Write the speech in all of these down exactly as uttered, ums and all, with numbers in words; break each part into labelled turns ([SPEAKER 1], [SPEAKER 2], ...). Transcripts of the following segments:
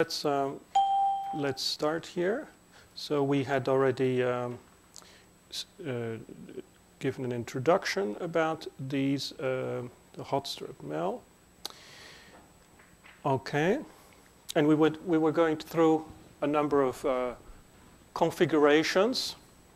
[SPEAKER 1] Let's, um, let's start here. So we had already um, uh, given an introduction about these, uh, the hot strip mill. Okay, and we, would, we were going through a number of uh, configurations.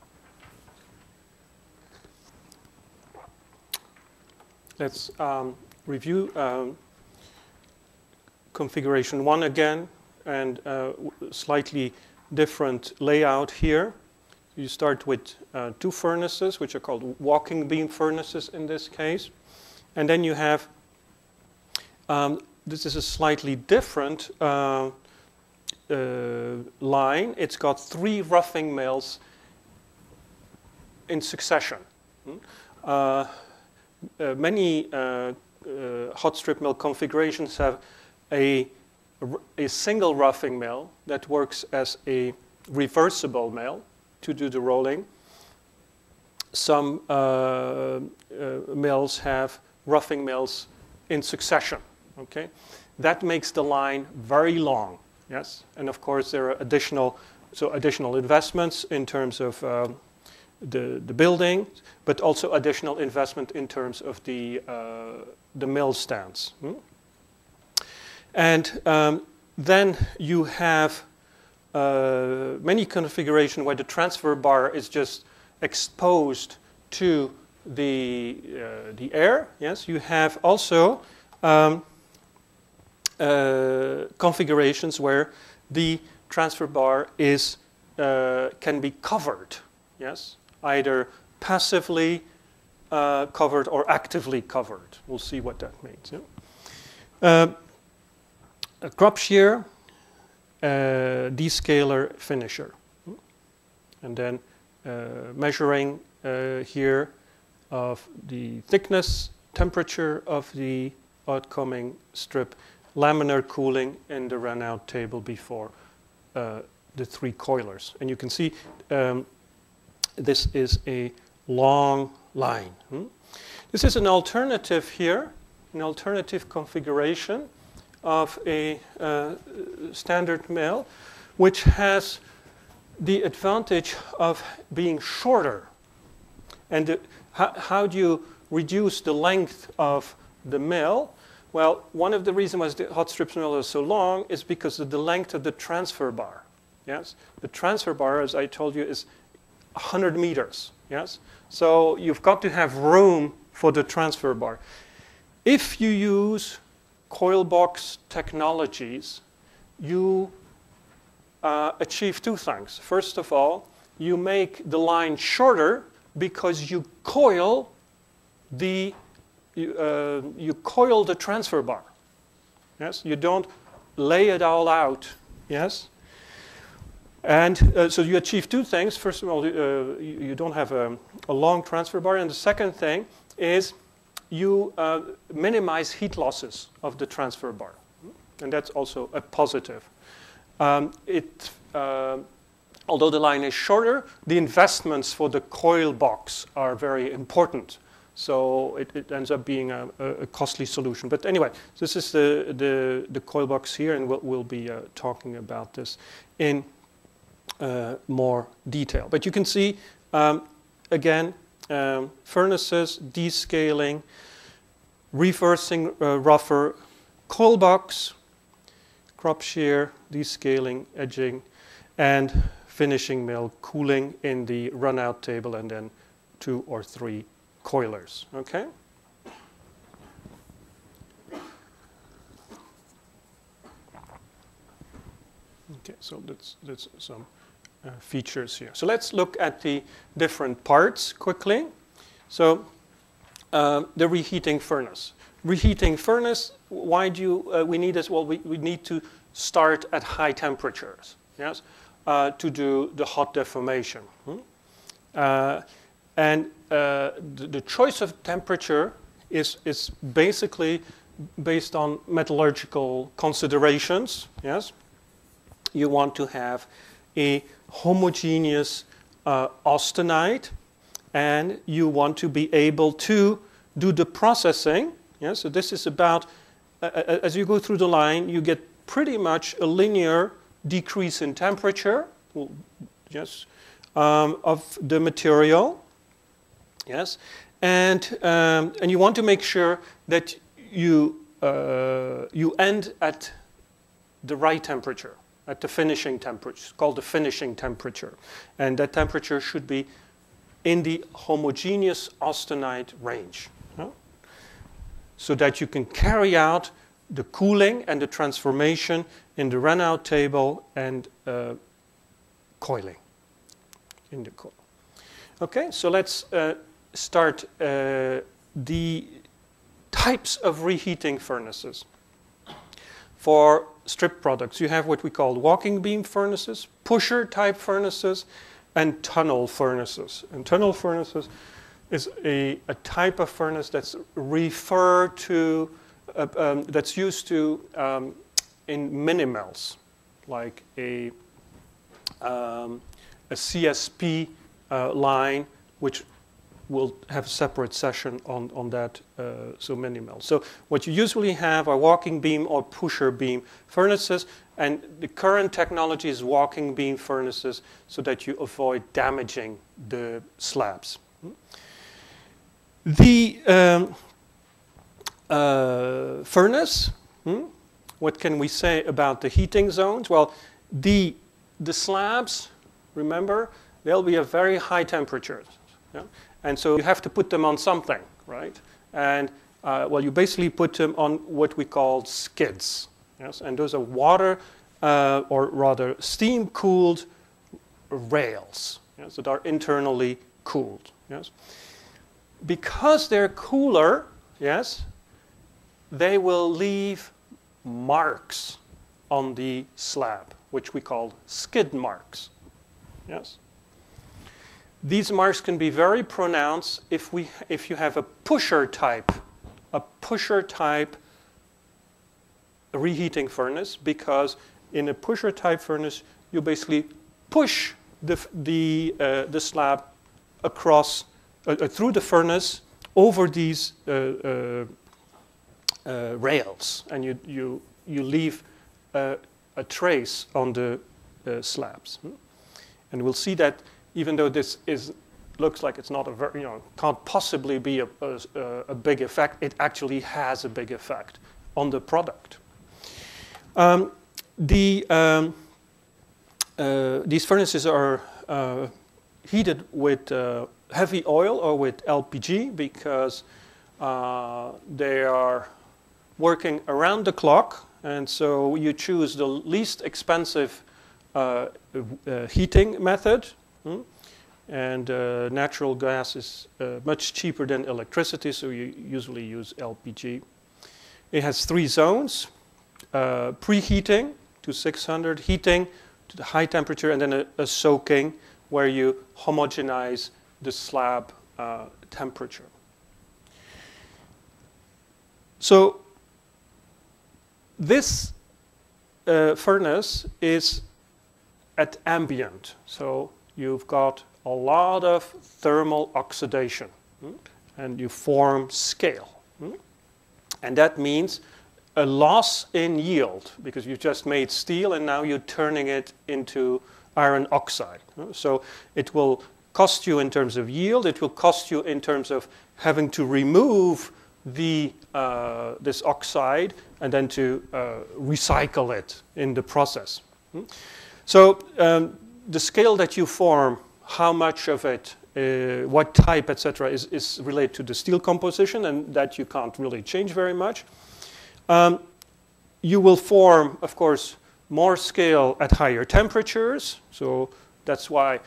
[SPEAKER 1] Let's um, review um, configuration one again, and uh, slightly different layout here. You start with uh, two furnaces, which are called walking beam furnaces in this case. And then you have, um, this is a slightly different uh, uh, line. It's got three roughing mills in succession. Uh, uh, many uh, uh, hot strip mill configurations have a, a single roughing mill that works as a reversible mill to do the rolling. Some uh, uh, mills have roughing mills in succession. Okay, that makes the line very long. Yes, and of course there are additional so additional investments in terms of uh, the the building, but also additional investment in terms of the uh, the mill stands. Hmm? And um, then you have uh, many configurations where the transfer bar is just exposed to the, uh, the air. Yes, you have also um, uh, configurations where the transfer bar is, uh, can be covered. Yes, either passively uh, covered or actively covered. We'll see what that means. Yeah? Uh, A crop shear, uh, descaler, finisher. And then uh, measuring uh, here of the thickness, temperature of the outcoming strip, laminar cooling in the run-out table before uh, the three coilers. And you can see um, this is a long line. Hmm? This is an alternative here, an alternative configuration of a uh, standard mill, which has the advantage of being shorter. And the, how, how do you reduce the length of the mill? Well, one of the reasons why the hot strip mill is so long is because of the length of the transfer bar. Yes, the transfer bar, as I told you, is one hundred meters. Yes, so you've got to have room for the transfer bar. If you use coil box technologies, you uh, achieve two things. First of all, you make the line shorter because you coil the you, uh, you coil the transfer bar. Yes, you don't lay it all out. Yes, and uh, so you achieve two things. First of all, uh, you, you don't have a, a long transfer bar, and the second thing is you uh, minimize heat losses of the transfer bar. And that's also a positive. Um, it, uh, although the line is shorter, the investments for the coil box are very important. So it, it ends up being a, a costly solution. But anyway, this is the, the, the coil box here, and we'll, we'll be uh, talking about this in uh, more detail. But you can see, um, again, Um, furnaces, descaling, reversing uh, rougher, coil box, crop shear, descaling, edging, and finishing mill cooling in the run-out table, and then two or three coilers. Okay. Okay, so that's that's some. Uh, features here. So let's look at the different parts quickly. So uh, the reheating furnace. Reheating furnace, why do you, uh, we need this? Well, we, we need to start at high temperatures, yes, uh, to do the hot deformation. Hmm? Uh, and uh, the, the choice of temperature is, is basically based on metallurgical considerations, yes. You want to have a homogeneous uh, austenite, and you want to be able to do the processing. Yeah, so this is about, uh, as you go through the line, you get pretty much a linear decrease in temperature, well, yes, um, of the material, yes, and um, and you want to make sure that you uh, you end at the right temperature, at the finishing temperature. It's called the finishing temperature, and that temperature should be in the homogeneous austenite range, no? So that you can carry out the cooling and the transformation in the Renaud table and uh, coiling in the coil. Okay, so let's uh, start uh, the types of reheating furnaces. For strip products, you have what we call walking beam furnaces, pusher type furnaces, and tunnel furnaces. And tunnel furnaces is a, a type of furnace that's referred to, uh, um, that's used to um, in mini-mills, like a, um, a C S P uh, line, which will have a separate session on, on that, uh, so mini-mill. So what you usually have are walking beam or pusher beam furnaces, and the current technology is walking beam furnaces so that you avoid damaging the slabs. The um, uh, furnace, hmm? What can we say about the heating zones? Well, the, the slabs, remember, they'll be at very high temperatures. Yeah? And so you have to put them on something, right? And, uh, well, you basically put them on what we call skids. Yes? And those are water, uh, or rather steam-cooled rails, yes, that are internally cooled. Yes? Because they're cooler, yes, they will leave marks on the slab, which we call skid marks. Yes? These marks can be very pronounced if, we, if you have a pusher type, a pusher type reheating furnace, because in a pusher type furnace, you basically push the, the, uh, the slab across, uh, through the furnace over these uh, uh, uh, rails, and you, you, you leave uh, a trace on the uh, slabs. And we'll see that even though this is, looks like it's not a very, you know, can't possibly be a, a, a big effect, it actually has a big effect on the product. Um, the, um, uh, these furnaces are uh, heated with uh, heavy oil or with L P G because uh, they are working around the clock, and so you choose the least expensive uh, uh, heating method. Hmm? And uh, natural gas is uh, much cheaper than electricity, so you usually use L P G. It has three zones, uh, preheating to six hundred, heating to the high temperature, and then a, a soaking where you homogenize the slab uh, temperature. So this uh, furnace is at ambient, so you've got a lot of thermal oxidation, hmm? and you form scale. Hmm? And that means a loss in yield, because you just made steel and now you're turning it into iron oxide. Hmm? So it will cost you in terms of yield, it will cost you in terms of having to remove the, uh, this oxide and then to uh, recycle it in the process. Hmm? So um, the scale that you form, how much of it, uh, what type, et cetera, is, is related to the steel composition, and that you can't really change very much. Um, you will form, of course, more scale at higher temperatures, so that's why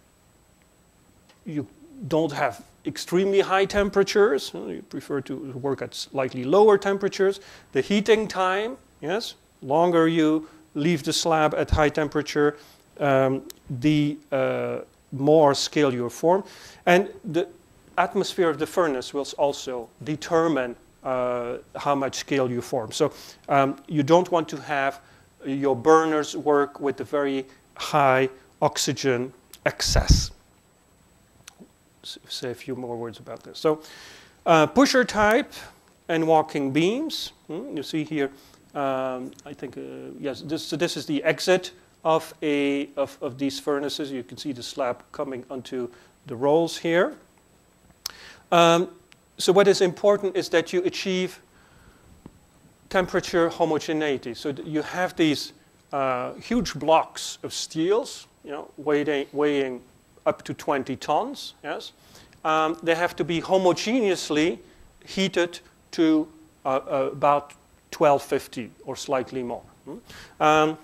[SPEAKER 1] you don't have extremely high temperatures. You prefer to work at slightly lower temperatures. The heating time, yes, longer you leave the slab at high temperature, um, the uh, more scale you form. And the atmosphere of the furnace will also determine uh, how much scale you form. So um, you don't want to have your burners work with a very high oxygen excess. Say a few more words about this. So uh, pusher type and walking beams. Hmm, you see here Um, I think, uh, yes, this, so this is the exit of, a, of, of these furnaces. You can see the slab coming onto the rolls here. Um, so what is important is that you achieve temperature homogeneity. So that you have these uh, huge blocks of steels, you know, weighing, weighing up to twenty tons, yes. Um, they have to be homogeneously heated to uh, uh, about twelve fifty or slightly more. Um,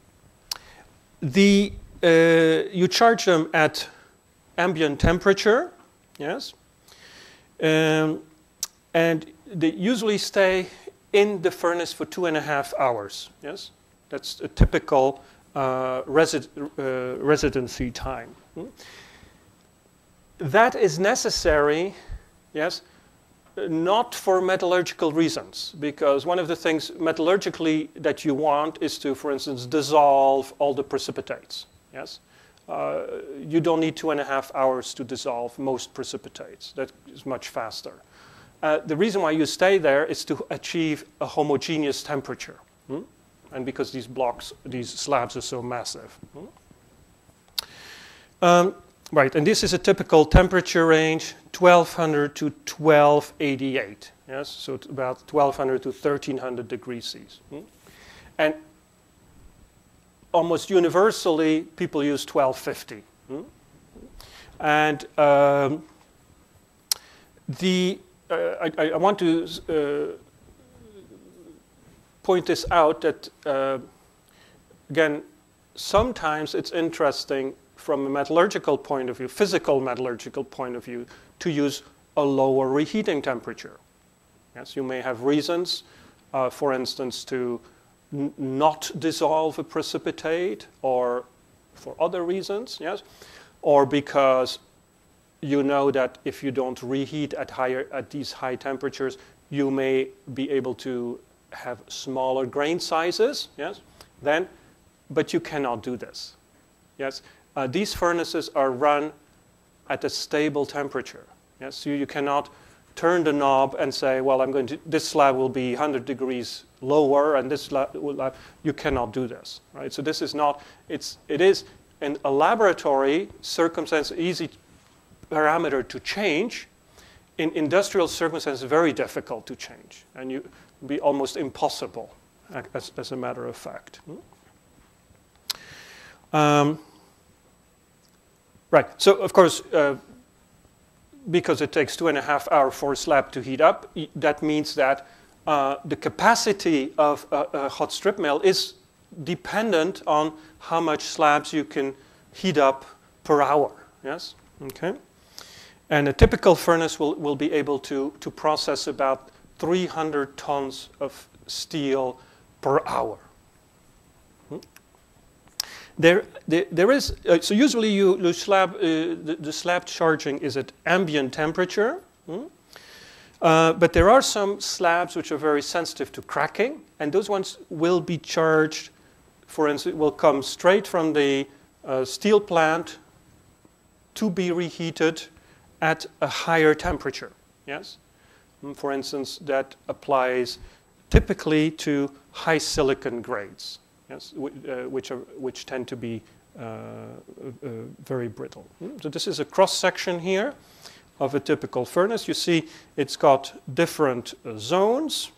[SPEAKER 1] the, uh, you charge them at ambient temperature, yes, um, and they usually stay in the furnace for two and a half hours, yes. That's a typical uh, resi uh, residency time. That is necessary, yes, not for metallurgical reasons, because one of the things metallurgically that you want is to, for instance, dissolve all the precipitates, yes. Uh, you don't need two and a half hours to dissolve most precipitates. That is much faster. Uh, the reason why you stay there is to achieve a homogeneous temperature, hmm? And because these blocks, these slabs are so massive. Hmm? Um, right, and this is a typical temperature range, twelve hundred to twelve eighty-eight. Yes, so it's about twelve hundred to thirteen hundred degrees C. Hmm? And almost universally, people use twelve fifty. Hmm? And um, the uh, I, I want to uh, point this out that uh, again, sometimes it's interesting from a metallurgical point of view, physical metallurgical point of view, to use a lower reheating temperature. Yes, you may have reasons, uh, for instance, to n not dissolve a precipitate, or for other reasons, yes, or because you know that if you don't reheat at higher at these high temperatures, you may be able to have smaller grain sizes, yes. Then, but you cannot do this, yes. Uh, these furnaces are run at a stable temperature, yes. So you cannot turn the knob and say, well, I'm going to, this slab will be one hundred degrees lower, and this slab will, uh, you cannot do this, right? So this is not, it's, it is in a laboratory circumstance, easy parameter to change. In industrial circumstances, very difficult to change, and you be almost impossible, as, as a matter of fact. Um, right, so of course, uh, because it takes two and a half hours for a slab to heat up, that means that uh, the capacity of a, a hot strip mill is dependent on how much slabs you can heat up per hour, yes, okay? And a typical furnace will, will be able to, to process about three hundred tons of steel per hour. Hmm? There, there, there is, uh, so usually you, you slab, uh, the, the slab charging is at ambient temperature. Hmm? Uh, but there are some slabs which are very sensitive to cracking, and those ones will be charged, for instance, will come straight from the uh, steel plant to be reheated at a higher temperature, yes? For instance, that applies typically to high silicon grades, yes, uh, which, are, which tend to be uh, uh, very brittle. So this is a cross-section here of a typical furnace. You see it's got different uh, zones.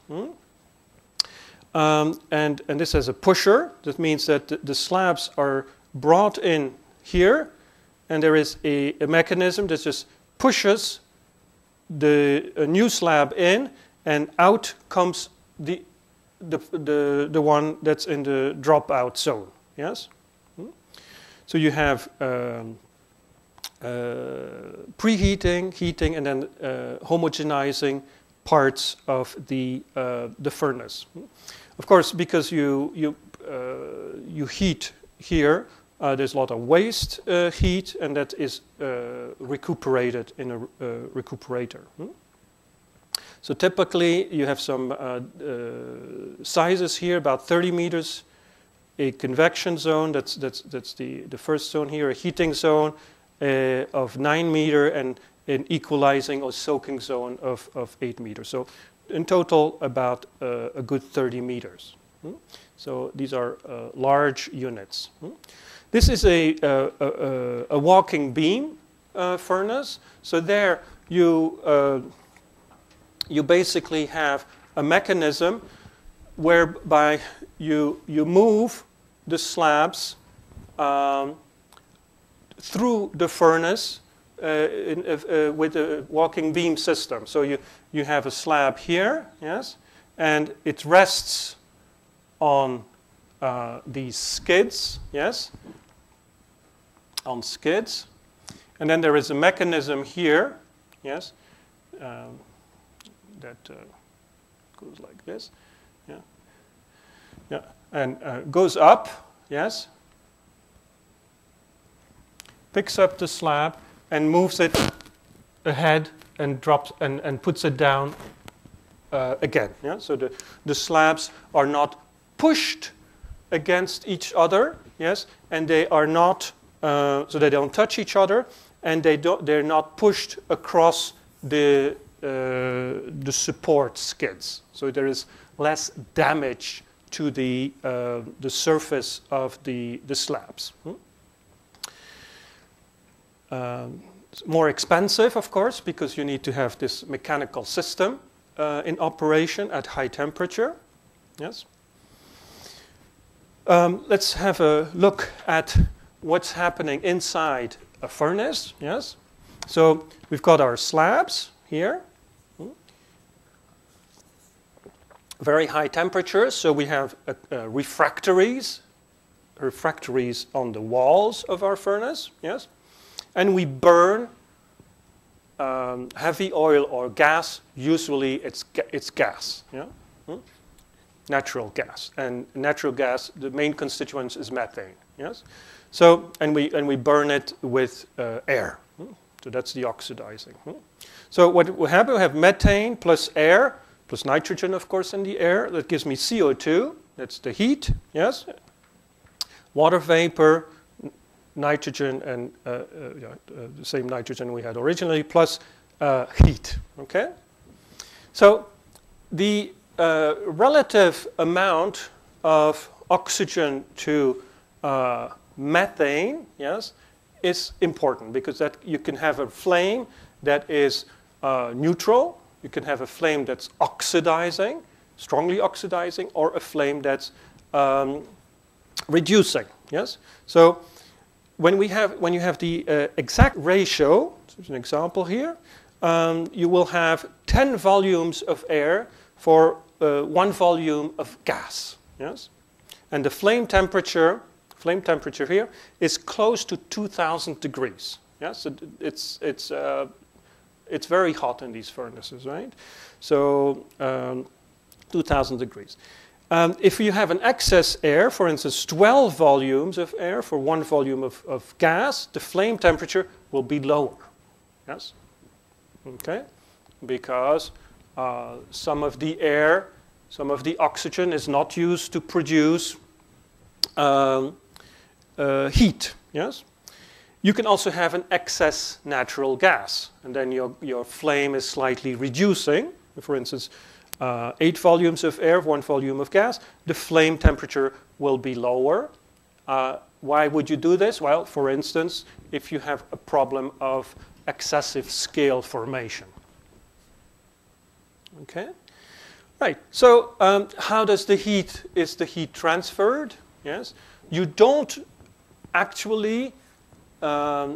[SPEAKER 1] Um, and, and this has a pusher. That means that the, the slabs are brought in here, and there is a, a mechanism that just pushes the a new slab in, and out comes the, the, the, the one that's in the dropout zone, yes? So you have um, uh, preheating, heating, and then uh, homogenizing parts of the, uh, the furnace. Of course, because you, you, uh, you heat here, Uh, there's a lot of waste uh, heat, and that is uh, recuperated in a uh, recuperator. Hmm? So typically, you have some uh, uh, sizes here, about thirty meters, a convection zone, that's, that's, that's the, the first zone here, a heating zone uh, of nine meter, and an equalizing or soaking zone of, of eight meters. So in total, about uh, a good thirty meters. Hmm? So these are uh, large units. Hmm? This is a, a, a, a walking beam uh, furnace. So there you, uh, you basically have a mechanism whereby you, you move the slabs um, through the furnace uh, in, uh, with a walking beam system. So you, you have a slab here, yes, and it rests on uh, these skids, yes, on skids. And then there is a mechanism here, yes, um, that uh, goes like this, yeah, yeah, and uh, goes up, yes, picks up the slab and moves it ahead and drops and, and puts it down uh, again. Yeah, so the the slabs are not pushed against each other, yes, and they are not uh, so they don't touch each other, and they don't they're not pushed across the uh, the support skids. So there is less damage to the uh, the surface of the the slabs. Hmm? Um, it's more expensive, of course, because you need to have this mechanical system uh, in operation at high temperature. Yes. Um, let's have a look at what's happening inside a furnace. Yes. So we've got our slabs here. Very high temperatures. So we have uh, uh, refractories, refractories on the walls of our furnace. Yes. And we burn um, heavy oil or gas. Usually it's, ga it's gas, yeah? Hmm? Natural gas. And natural gas, the main constituent is methane, yes? So, and we, and we burn it with uh, air. Hmm? So that's the oxidizing. Hmm? So what we have, we have methane plus air, plus nitrogen, of course, in the air. That gives me C O two. That's the heat, yes? Water vapor, nitrogen and uh, uh, yeah, uh, the same nitrogen we had originally, plus uh, heat, okay? So the uh, relative amount of oxygen to uh, methane, yes, is important because that you can have a flame that is uh, neutral, you can have a flame that's oxidizing, strongly oxidizing, or a flame that's um, reducing, yes? So When, we have, when you have the uh, exact ratio, there's an example here, um, you will have ten volumes of air for uh, one volume of gas. Yes? And the flame temperature, flame temperature here is close to two thousand degrees. Yes? It, it's, it's, uh, it's very hot in these furnaces, right? So um, two thousand degrees. Um, if you have an excess air, for instance, twelve volumes of air for one volume of, of gas, the flame temperature will be lower. Yes? Okay? Because uh, some of the air, some of the oxygen is not used to produce um, uh, heat. Yes? You can also have an excess natural gas, and then your, your flame is slightly reducing. For instance, Uh, eight volumes of air, one volume of gas, the flame temperature will be lower. Uh, why would you do this? Well, for instance, if you have a problem of excessive scale formation. Okay? Right, so um, how does the heat, is the heat transferred? Yes? You don't actually um,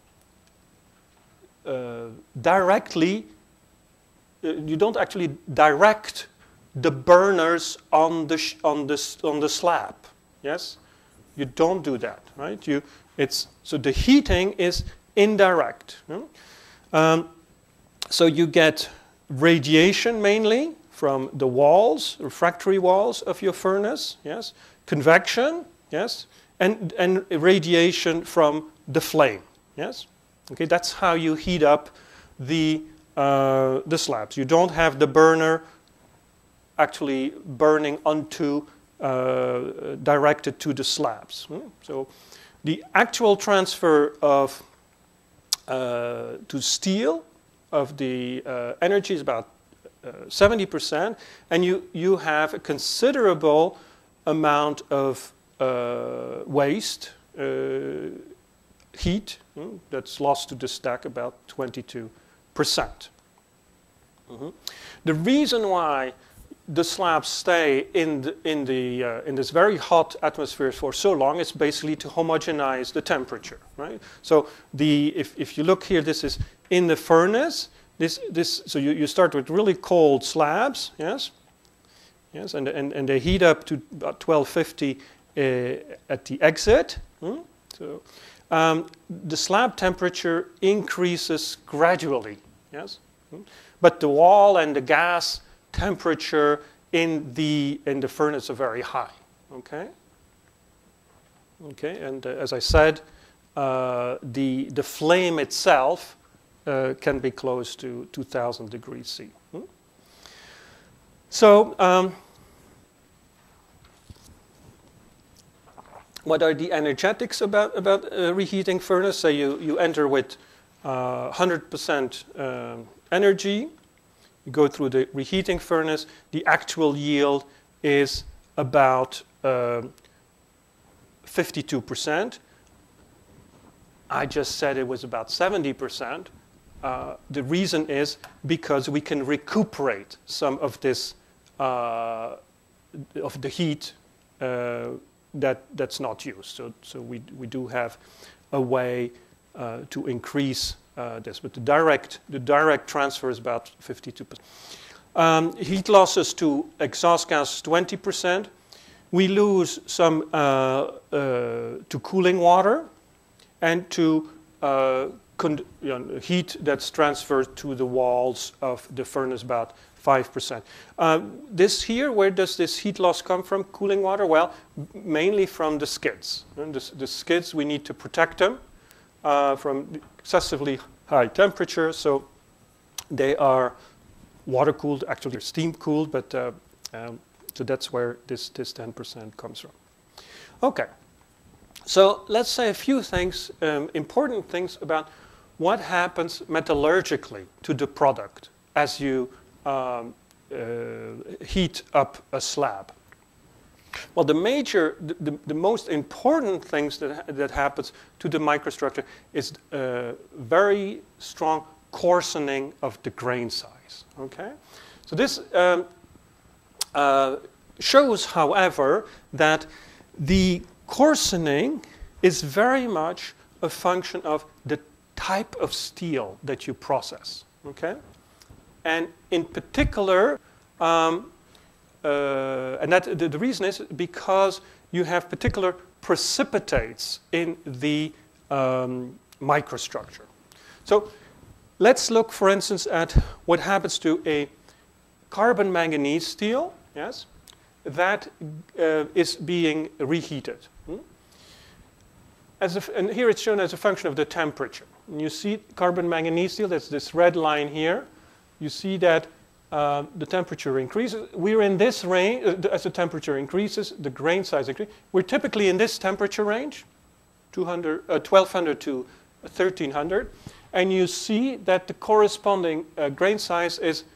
[SPEAKER 1] uh, directly you don't actually direct the burners on the sh on the on the slab. Yes, you don't do that, right? You it's so the heating is indirect. Hmm? Um, so you get radiation mainly from the walls, refractory walls of your furnace. Yes, convection. Yes, and and radiation from the flame. Yes, okay. That's how you heat up the Uh, the slabs. You don't have the burner actually burning onto, uh, directed to the slabs. Hmm? So the actual transfer of uh, to steel of the uh, energy is about uh, seventy percent, and you, you have a considerable amount of uh, waste, uh, heat, mm, that's lost to the stack, about twenty-two percent. Mm-hmm. The reason why the slabs stay in the, in the uh, in this very hot atmosphere for so long is basically to homogenize the temperature, right? So the if if you look here, this is in the furnace. This this so you, you start with really cold slabs, yes, yes, and and and they heat up to about twelve fifty uh, at the exit. Hmm? So um, the slab temperature increases gradually, yes, hmm? But the wall and the gas temperature in the in the furnace are very high. Okay. Okay, and uh, as I said, uh, the the flame itself uh, can be close to two thousand degrees C. Hmm? So, um, what are the energetics about about a reheating furnace? So you you enter with uh, one hundred percent uh, energy. You go through the reheating furnace. The actual yield is about uh, fifty-two percent. I just said it was about seventy percent. Uh, the reason is because we can recuperate some of this, uh, of the heat uh, that that's not used. So, so we we do have a way uh, to increase Uh, this, but the direct the direct transfer is about fifty-two percent. Um, heat losses to exhaust gas twenty percent. We lose some uh, uh, to cooling water and to uh, con- you know, heat that's transferred to the walls of the furnace, about five percent. Um, this here, where does this heat loss come from? Cooling water? Well, mainly from the skids. And the, the skids, we need to protect them Uh, from excessively high temperature, so they are water cooled. Actually, they're steam cooled, but uh, um, so that's where this this ten percent comes from. Okay, so let's say a few things, um, important things about what happens metallurgically to the product as you um, uh, heat up a slab. Well, the major, the, the, the most important things that, that happens to the microstructure is uh, very strong coarsening of the grain size, okay? So this um, uh, shows, however, that the coarsening is very much a function of the type of steel that you process, okay? And in particular, um, Uh, and that the, the reason is because you have particular precipitates in the um, microstructure. So let's look, for instance, at what happens to a carbon manganese steel, yes, that uh, is being reheated. Hmm? As a, and here it's shown as a function of the temperature. And you see carbon manganese steel, that's this red line here. You see that Uh, the temperature increases. We're in this range, uh, as the temperature increases, the grain size increases. We're typically in this temperature range, two hundred, uh, twelve hundred to thirteen hundred. And you see that the corresponding uh, grain size is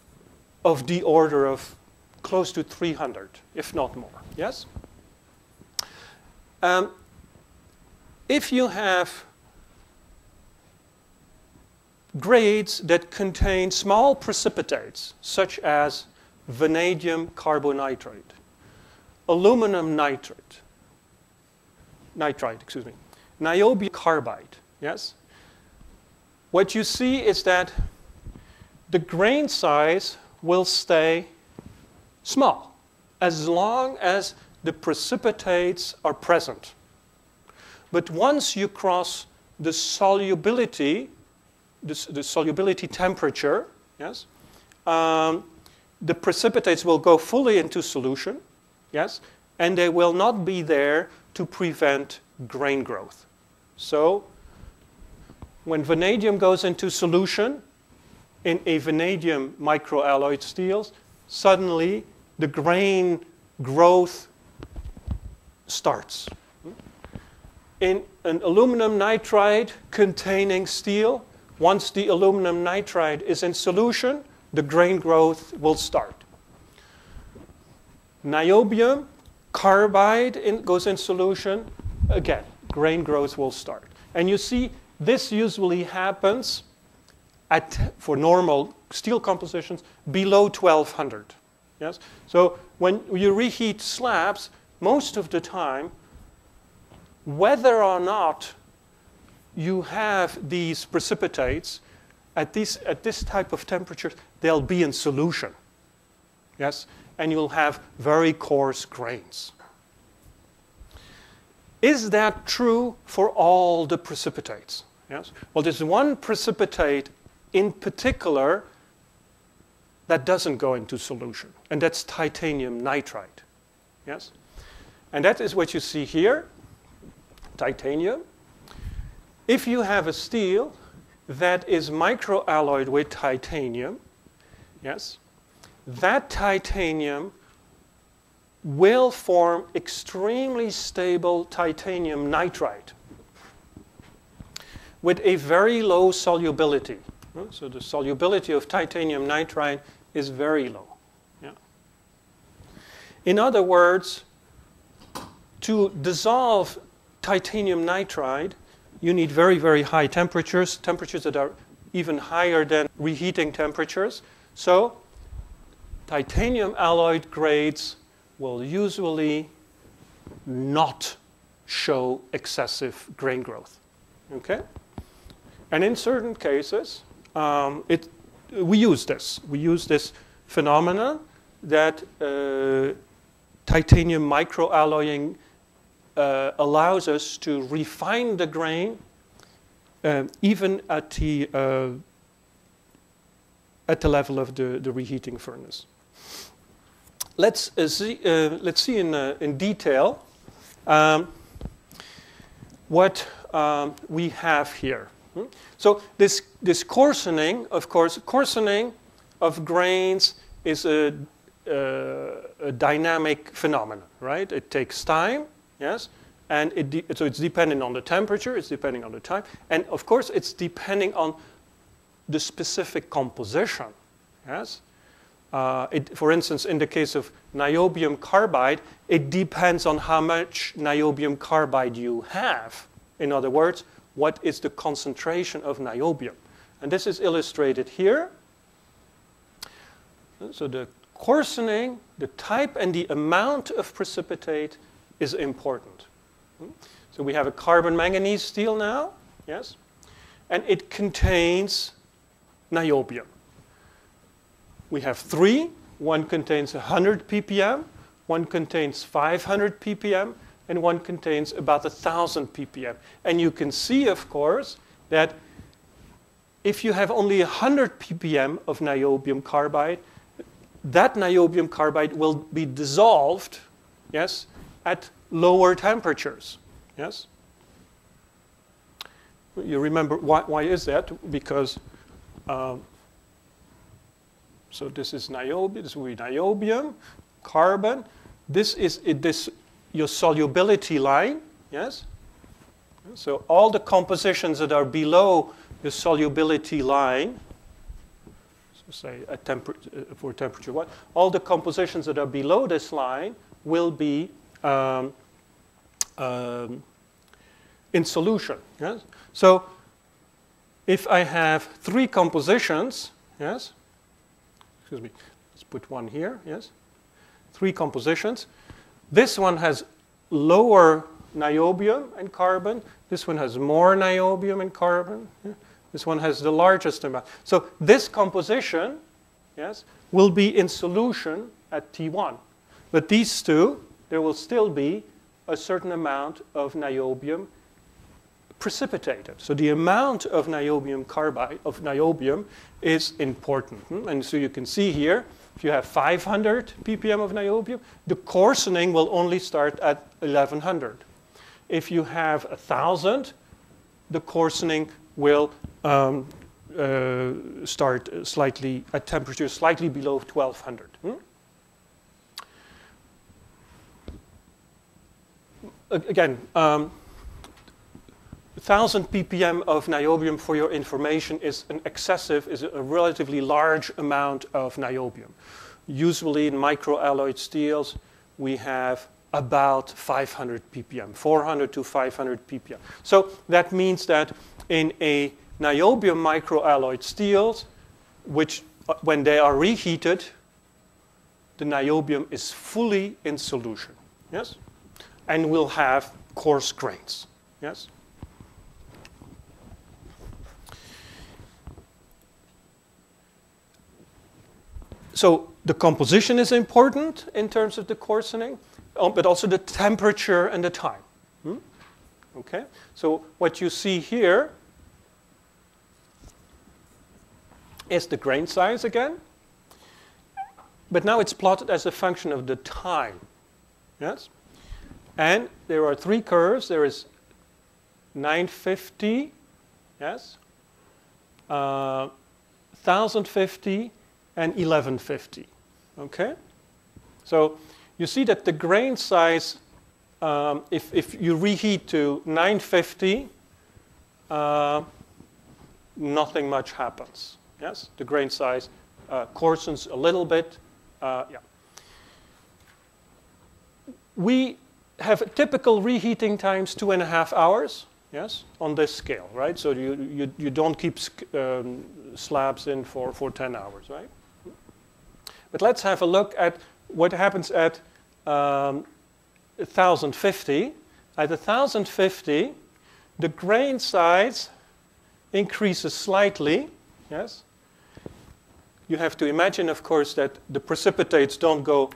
[SPEAKER 1] of the order of close to three hundred, if not more, yes? Um, if you have grades that contain small precipitates, such as vanadium carbonitrate, aluminum nitrate, nitrite, excuse me, niobium carbide, yes? What you see is that the grain size will stay small as long as the precipitates are present. But once you cross the solubility The, the solubility temperature, yes, um, the precipitates will go fully into solution, yes, and they will not be there to prevent grain growth. So when vanadium goes into solution in a vanadium microalloyed steels, suddenly the grain growth starts. In an aluminum nitride containing steel, once the aluminum nitride is in solution, the grain growth will start. Niobium carbide in, goes in solution, again, grain growth will start. And you see, this usually happens at, for normal steel compositions below twelve hundred. Yes? So when you reheat slabs, most of the time, whether or not you have these precipitates at this, at this type of temperatures, they'll be in solution. Yes? And you'll have very coarse grains. Is that true for all the precipitates? Yes? Well, there's one precipitate in particular that doesn't go into solution, and that's titanium nitride. Yes? And that is what you see here, titanium. If you have a steel that is microalloyed with titanium, yes, that titanium will form extremely stable titanium nitride with a very low solubility. So the solubility of titanium nitride is very low. Yeah. In other words, to dissolve titanium nitride, you need very, very high temperatures, temperatures that are even higher than reheating temperatures. So titanium alloyed grades will usually not show excessive grain growth. Okay? And in certain cases, um, it, we use this. We use this phenomenon that uh, titanium microalloying uh, allows us to refine the grain uh, even at the, uh, at the level of the, the reheating furnace. Let's uh, see, uh, let's see in, uh, in detail um, what um, we have here. Hmm? So this, this coarsening, of course, coarsening of grains is a, uh, a dynamic phenomenon, right? It takes time, yes, and it de so it's depending on the temperature, it's depending on the time, and of course it's depending on the specific composition, yes. Uh, it, for instance, in the case of niobium carbide, it depends on how much niobium carbide you have. In other words, what is the concentration of niobium? And this is illustrated here. So the coarsening, the type, and the amount of precipitate is important. So we have a carbon manganese steel now, yes? And it contains niobium. We have three. One contains one hundred p p m, one contains five hundred p p m, and one contains about one thousand p p m. And you can see, of course, that if you have only one hundred p p m of niobium carbide, that niobium carbide will be dissolved, yes, at lower temperatures, yes? You remember, why, why is that? Because um, so this is niobium, this will be niobium, carbon. This is it, this your solubility line, yes? So all the compositions that are below the solubility line, so say at temper for temperature one, all the compositions that are below this line will be um, um, in solution, yes? So if I have three compositions, yes? Excuse me, let's put one here, yes? Three compositions. This one has lower niobium and carbon. This one has more niobium and carbon. Yeah? This one has the largest amount. So this composition, yes, will be in solution at T one. But these two, there will still be a certain amount of niobium precipitated. So the amount of niobium carbide, of niobium, is important. And so you can see here, if you have five hundred p p m of niobium, the coarsening will only start at eleven hundred. If you have one thousand, the coarsening will um, uh, start slightly at temperature slightly below twelve hundred. Hmm? Again, um, one thousand p p m of niobium, for your information, is an excessive, is a relatively large amount of niobium. Usually in microalloyed steels, we have about five hundred p p m, four hundred to five hundred p p m. So that means that in a niobium microalloyed steels, which uh, when they are reheated, the niobium is fully in solution, yes? And will have coarse grains, yes? So the composition is important in terms of the coarsening, but also the temperature and the time. Hmm? Okay, so what you see here is the grain size again, but now it's plotted as a function of the time. Yes, and there are three curves. There is nine fifty, yes, uh, one thousand fifty, and eleven fifty. Okay, so you see that the grain size, um, if, if you reheat to nine fifty, uh, nothing much happens. Yes, the grain size uh, coarsens a little bit. Uh, yeah. We have typical reheating times two and a half hours. Yes, on this scale, right? So you you, you don't keep um, slabs in for, for ten hours, right? But let's have a look at what happens at um, one thousand fifty. At one thousand fifty, the grain size increases slightly. Yes. You have to imagine, of course, that the precipitates don't go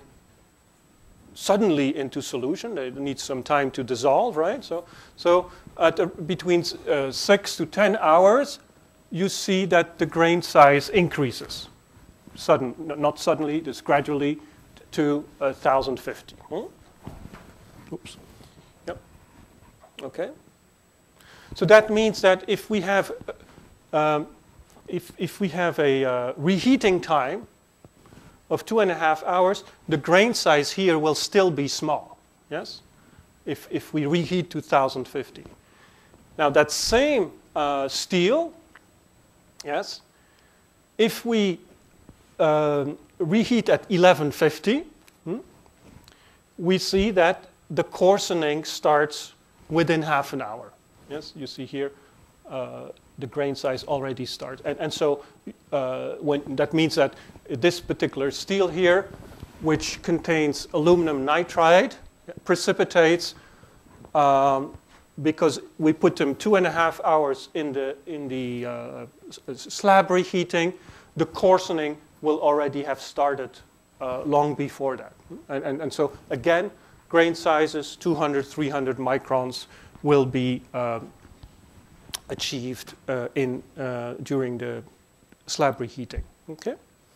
[SPEAKER 1] suddenly into solution. They need some time to dissolve, right? So, so at a, between uh, six to ten hours, you see that the grain size increases. Sudden, not suddenly, just gradually to one thousand fifty. Hmm? Oops. Yep. Okay. So that means that if we have, um, if if we have a uh, reheating time of two and a half hours, the grain size here will still be small. Yes. If if we reheat to one thousand fifty. Now that same uh, steel. Yes. If we Uh, reheat at eleven fifty, hmm, we see that the coarsening starts within half an hour. Yes, you see here uh, the grain size already starts. And, and so uh, when, that means that this particular steel here, which contains aluminum nitride, precipitates um, because we put them two and a half hours in the, in the uh, slab reheating, the coarsening will already have started uh, long before that. And, and, and so, again, grain sizes, two hundred, three hundred microns, will be uh, achieved uh, in, uh, during the slab reheating. Okay?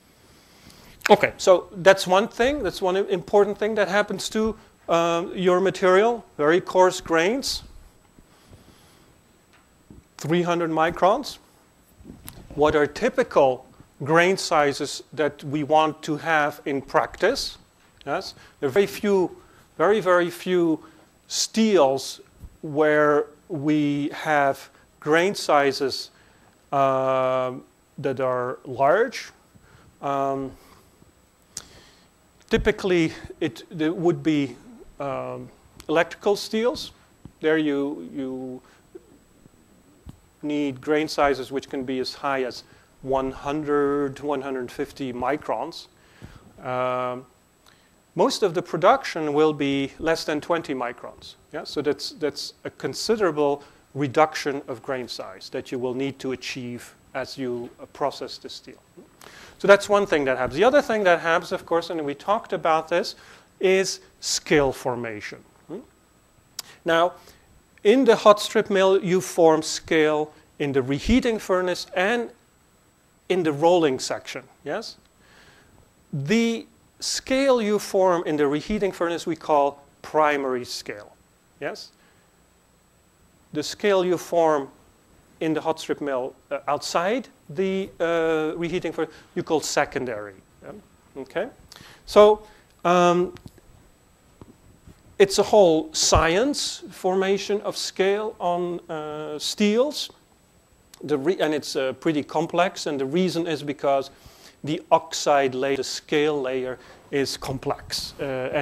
[SPEAKER 1] Okay, so that's one thing. That's one important thing that happens to um, your material. Very coarse grains, three hundred microns. What are typical grain sizes that we want to have in practice? Yes, there are very few, very, very few steels where we have grain sizes uh, that are large. Um, typically, it, it would be um, electrical steels. There you, you need grain sizes which can be as high as one hundred, one hundred fifty microns. Um, most of the production will be less than twenty microns. Yeah? So that's, that's a considerable reduction of grain size that you will need to achieve as you uh, process the steel. So that's one thing that happens. The other thing that happens, of course, and we talked about this, is scale formation. Hmm? Now, in the hot strip mill, you form scale in the reheating furnace and in the rolling section, yes? The scale you form in the reheating furnace we call primary scale, yes? The scale you form in the hot strip mill uh, outside the uh, reheating furnace you call secondary, yeah? Okay? So um, it's a whole science, formation of scale on uh, steels. The re and it's uh, pretty complex, and the reason is because the oxide layer, the scale layer, is complex. Uh, and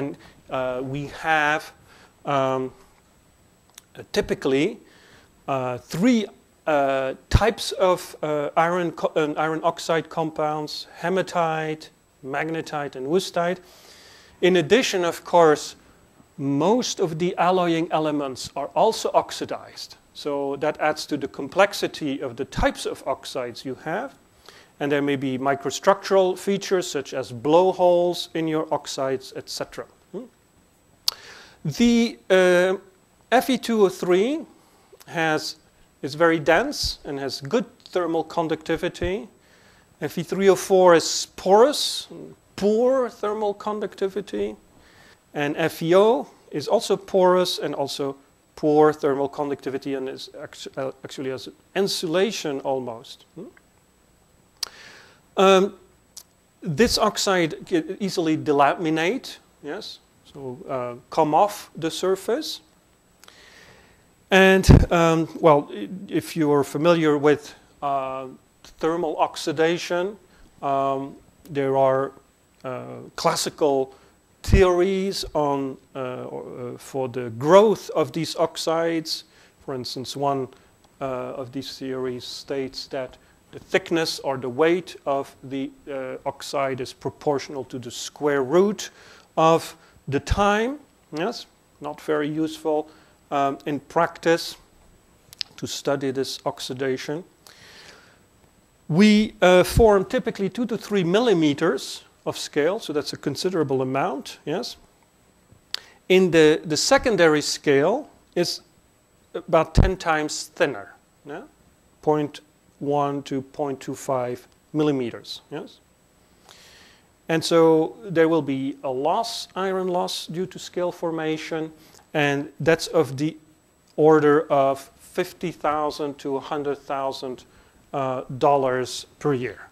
[SPEAKER 1] uh, we have um, uh, typically uh, three uh, types of uh, iron, co uh, iron oxide compounds: hematite, magnetite, and wustite. In addition, of course, most of the alloying elements are also oxidized. So that adds to the complexity of the types of oxides you have. And there may be microstructural features such as blowholes in your oxides, et cetera. Hmm? The uh, F E two O three has, is very dense and has good thermal conductivity. F E three O four is porous, poor thermal conductivity. And F E O is also porous and also poor thermal conductivity, and is actu actually has insulation almost. Hmm? Um, this oxide can easily delaminate, yes, so uh, come off the surface. And, um, well, if you are familiar with uh, thermal oxidation, um, there are uh, classical theories on, uh, uh, for the growth of these oxides. For instance, one uh, of these theories states that the thickness or the weight of the uh, oxide is proportional to the square root of the time. Yes, not very useful um, in practice to study this oxidation. We uh, form typically two to three millimeters of scale, so that's a considerable amount, yes. In the, the secondary scale is about ten times thinner, yeah? zero point one to zero point two five millimeters, yes. And so there will be a loss, iron loss, due to scale formation, and that's of the order of fifty thousand to one hundred thousand uh, dollars per year.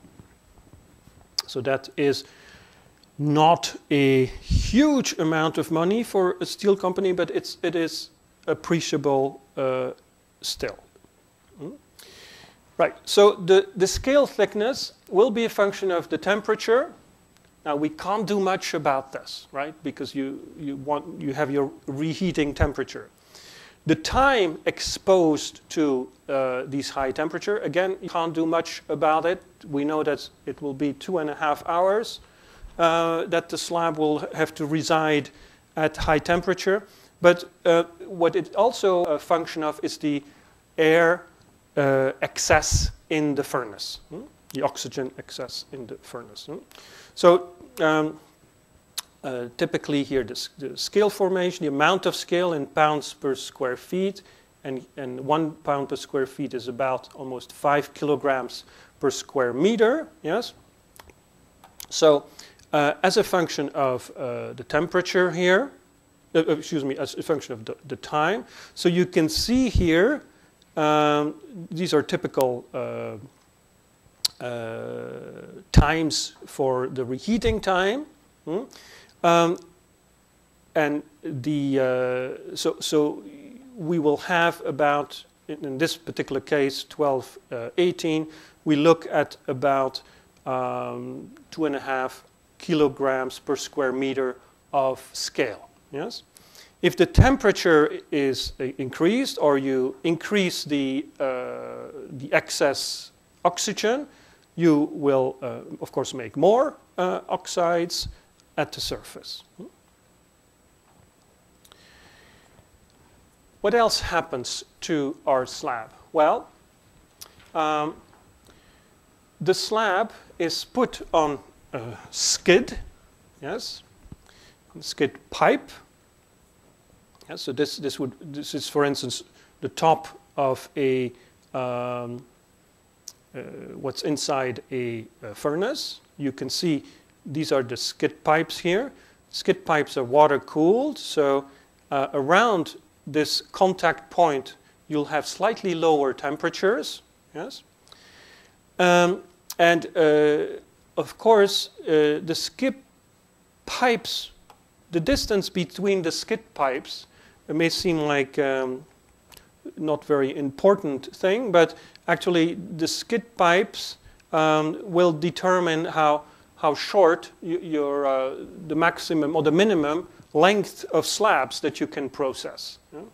[SPEAKER 1] So that is not a huge amount of money for a steel company, but it's, it is appreciable uh, still. Mm? Right, so the, the scale thickness will be a function of the temperature. Now we can't do much about this, right? Because you, you, want, you have your reheating temperature. The time exposed to uh, these high temperature, again, you can't do much about it. We know that it will be two and a half hours uh, that the slab will have to reside at high temperature. But uh, what it also a function of is the air uh, excess in the furnace, hmm? the oxygen excess in the furnace. Hmm? So um, Uh, typically here the, the scale formation, the amount of scale in pounds per square feet, and, and one pound per square feet is about almost five kilograms per square meter, yes? So uh, as a function of uh, the temperature here, uh, excuse me, as a function of the, the time, so you can see here, um, these are typical uh, uh, times for the reheating time. Hmm? Um, and the, uh, so, so we will have about, in, in this particular case, twelve eighteen, we look at about um, two and a half kilograms per square meter of scale, yes? If the temperature is uh, increased, or you increase the, uh, the excess oxygen, you will, uh, of course, make more uh, oxides at the surface. What else happens to our slab? Well, um, the slab is put on a skid, yes, a skid pipe. Yes, so this, this, would, this is, for instance, the top of a, um, uh, what's inside a, a furnace. You can see these are the skid pipes here. Skid pipes are water cooled, so uh, around this contact point you'll have slightly lower temperatures, yes? Um, and uh, of course uh, the skid pipes, the distance between the skid pipes, it may seem like um, not very important thing, but actually the skid pipes um, will determine how how short you, your, uh, the maximum or the minimum length of slabs that you can process. Yeah?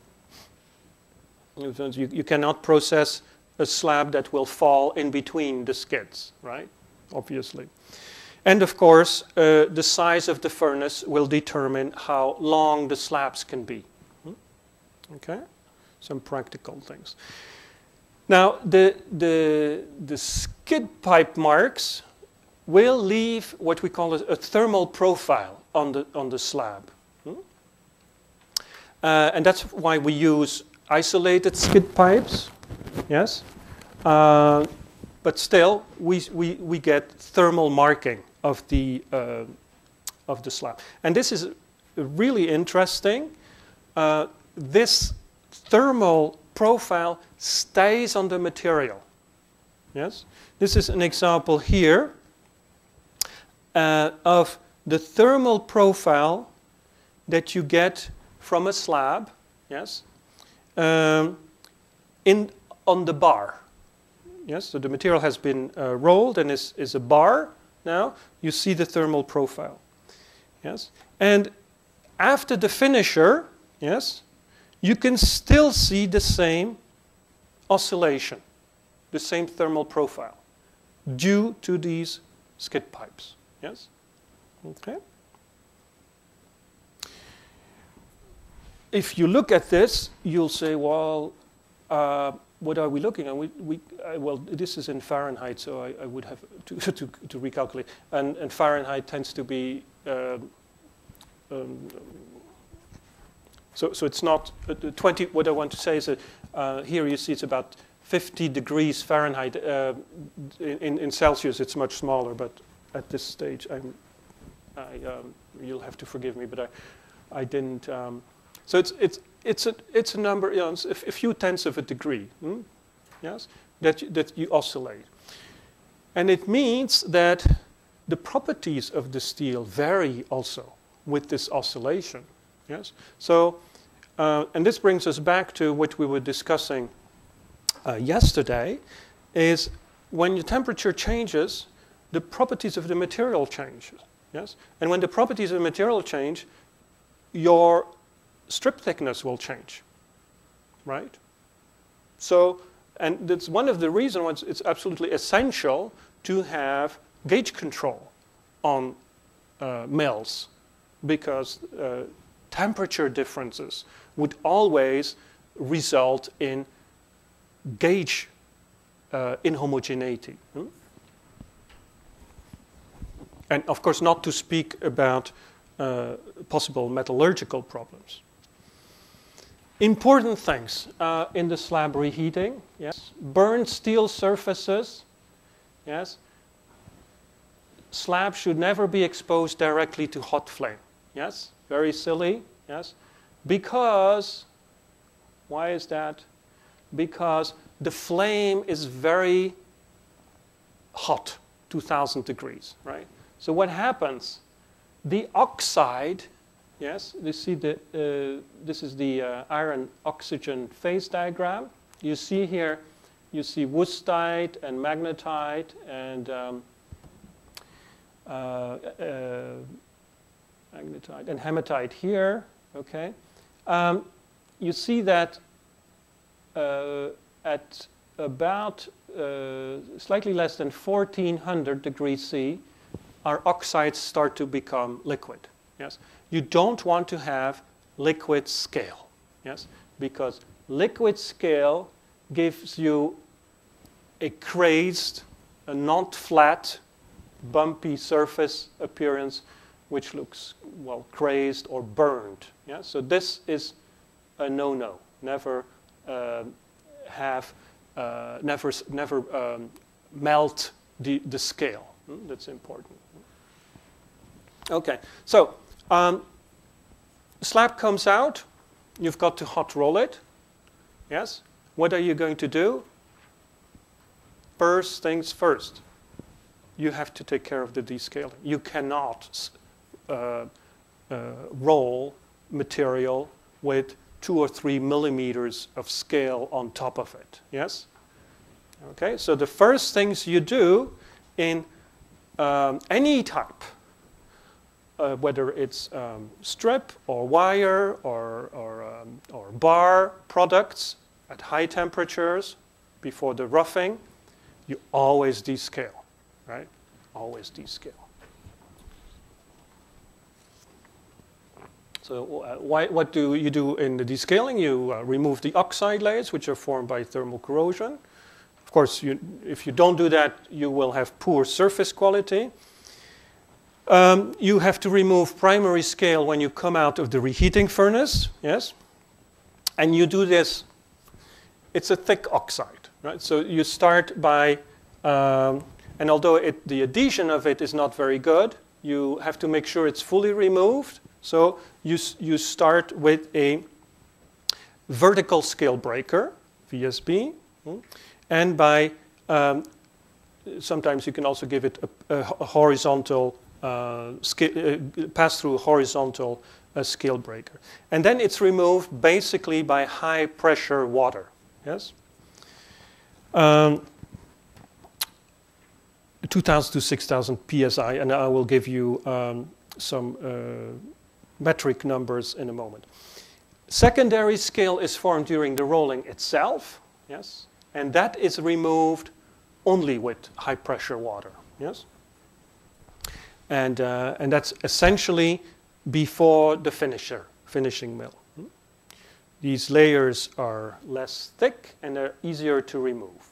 [SPEAKER 1] You, you cannot process a slab that will fall in between the skids, right? Obviously. And of course, uh, the size of the furnace will determine how long the slabs can be. Hmm? Okay? Some practical things. Now, the, the, the skid pipe marks will leave what we call a, a thermal profile on the, on the slab. Hmm? Uh, and that's why we use isolated skid pipes, yes? Uh, but still, we, we, we get thermal marking of the, uh, of the slab. And this is really interesting. Uh, this thermal profile stays on the material, yes? This is an example here uh, of the thermal profile that you get from a slab, yes? Um, in, on the bar. Yes, so the material has been uh, rolled and is, is a bar now. You see the thermal profile. Yes, and after the finisher, yes, you can still see the same oscillation, the same thermal profile, due to these skid pipes. Yes, okay. If you look at this, you'll say, well, uh, what are we looking at? We, we, uh, well, this is in Fahrenheit, so I, I would have to, to, to recalculate. And, and Fahrenheit tends to be, uh, um, so, so it's not, uh, twenty, what I want to say is that uh, here you see it's about fifty degrees Fahrenheit. Uh, in, in Celsius, it's much smaller, but at this stage, I'm, I, um, you'll have to forgive me, but I, I didn't, um, so it's, it's, it's, a, it's a number, you know, it's a, a few tenths of a degree, hmm? Yes, that you, that you oscillate. And it means that the properties of the steel vary also with this oscillation, yes? So, uh, and this brings us back to what we were discussing uh, yesterday, is when the temperature changes, the properties of the material change, yes? And when the properties of the material change, your strip thickness will change, right? So, and that's one of the reasons why it's, it's absolutely essential to have gauge control on uh, mills, because uh, temperature differences would always result in gauge uh, inhomogeneity. Hmm? And of course, not to speak about uh, possible metallurgical problems. Important things uh, in the slab reheating, yes. Burned steel surfaces, yes. Slab should never be exposed directly to hot flame, yes. Very silly, yes. Because, why is that? Because the flame is very hot, two thousand degrees, right? So what happens? The oxide, yes, you see the, uh, this is the uh, iron oxygen phase diagram. You see here, you see wustite and magnetite and um, uh, uh, magnetite and hematite here, okay. Um, you see that uh, at about uh, slightly less than fourteen hundred degrees C, our oxides start to become liquid, yes. You don't want to have liquid scale, yes, because liquid scale gives you a crazed, a not flat, bumpy surface appearance, which looks, well, crazed or burned, yeah. So this is a no-no. Never uh, have, uh, never, never um, melt the, the scale. Hmm? That's important. Okay, so um, the slab comes out. You've got to hot roll it. Yes? What are you going to do? First things first. You have to take care of the descaling. You cannot uh, uh, roll material with two or three millimeters of scale on top of it. Yes? Okay, so the first things you do in um, any type uh, whether it's um, strip or wire or, or, um, or bar products at high temperatures before the roughing, you always descale, right? Always descale. So uh, why, what do you do in the descaling? You uh, remove the oxide layers, which are formed by thermal corrosion. Of course, you, if you don't do that, you will have poor surface quality. Um, you have to remove primary scale when you come out of the reheating furnace, yes? And you do this, it's a thick oxide, right? So you start by, um, and although it, the adhesion of it is not very good, you have to make sure it's fully removed. So you, you start with a vertical scale breaker, V S B, and by, um, sometimes you can also give it a, a, a horizontal, uh, scale, uh, pass through horizontal uh, scale breaker. And then it's removed basically by high pressure water, yes? Um, two thousand to six thousand P S I, and I will give you um, some uh, metric numbers in a moment. Secondary scale is formed during the rolling itself, yes, and that is removed only with high pressure water, yes, and uh, and that's essentially before the finisher finishing mill. These layers are less thick and they're easier to remove.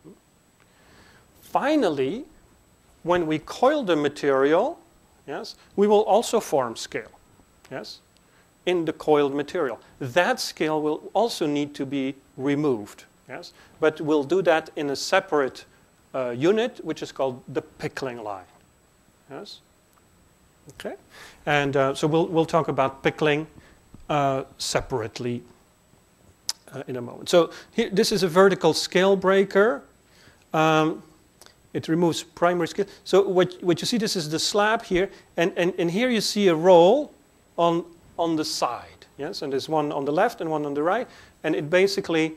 [SPEAKER 1] Finally, when we coil the material, yes, we will also form scale. Yes, in the coiled material. That scale will also need to be removed, yes, but we'll do that in a separate uh, unit, which is called the pickling line, yes. Okay, and uh, so we'll we'll talk about pickling uh, separately uh, in a moment. So here, this is a vertical scale breaker. Um, It removes primary scale. So what what you see, this is the slab here, and and and here you see a roll on on the side, yes, and there's one on the left and one on the right, and it basically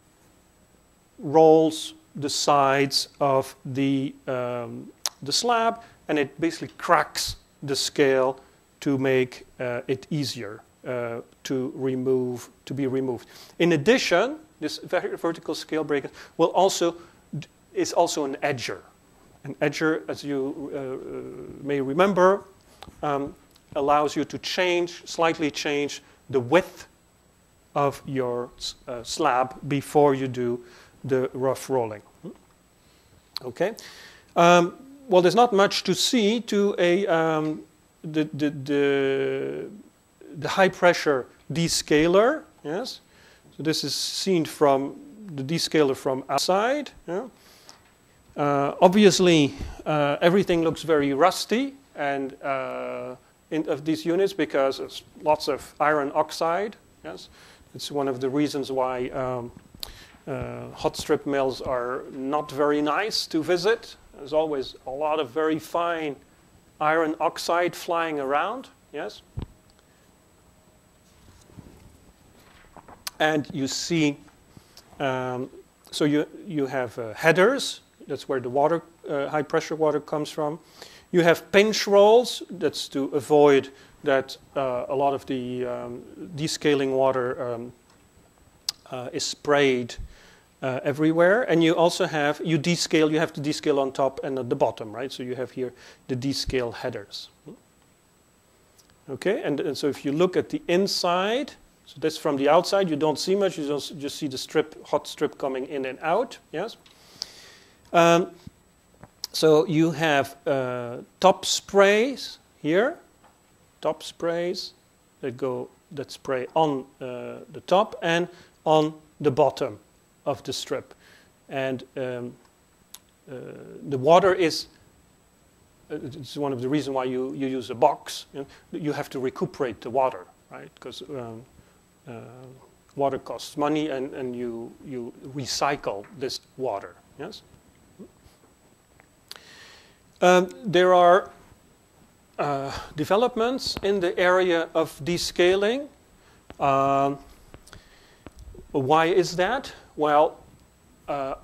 [SPEAKER 1] rolls the sides of the um, the slab, and it basically cracks the scale to make uh, it easier uh, to remove to be removed. In addition, this vertical scale breaker will also is also an edger. An edger, as you uh, may remember, um, allows you to change, slightly change the width of your uh, slab before you do the rough rolling. Okay. Um, well, there's not much to see to a um, the, the the the high pressure descaler. Yes. So this is seen from the descaler from outside. Yeah? Uh, obviously, uh, everything looks very rusty and uh, in, of these units because there's lots of iron oxide. Yes, it's one of the reasons why um, uh, hot strip mills are not very nice to visit. There's always a lot of very fine iron oxide flying around. Yes, and you see, um, so you you have uh, headers. That's where the water, uh, high pressure water comes from. You have pinch rolls. That's to avoid that uh, a lot of the um, descaling water um, uh, is sprayed uh, everywhere. And you also have, you descale, you have to descale on top and at the bottom, right? So you have here the descale headers. Okay, and, and so if you look at the inside, so that's from the outside, you don't see much, you just, just see the strip, hot strip coming in and out, yes? Um, so you have uh, top sprays here, top sprays that go that spray on uh, the top and on the bottom of the strip, and um, uh, the water is. Uh, it's one of the reasons why you you use a box. You know, you have to recuperate the water, right? Because um, uh, water costs money, and and you you recycle this water. Yes. Um, there are uh, developments in the area of descaling. Um, why is that? Well, uh,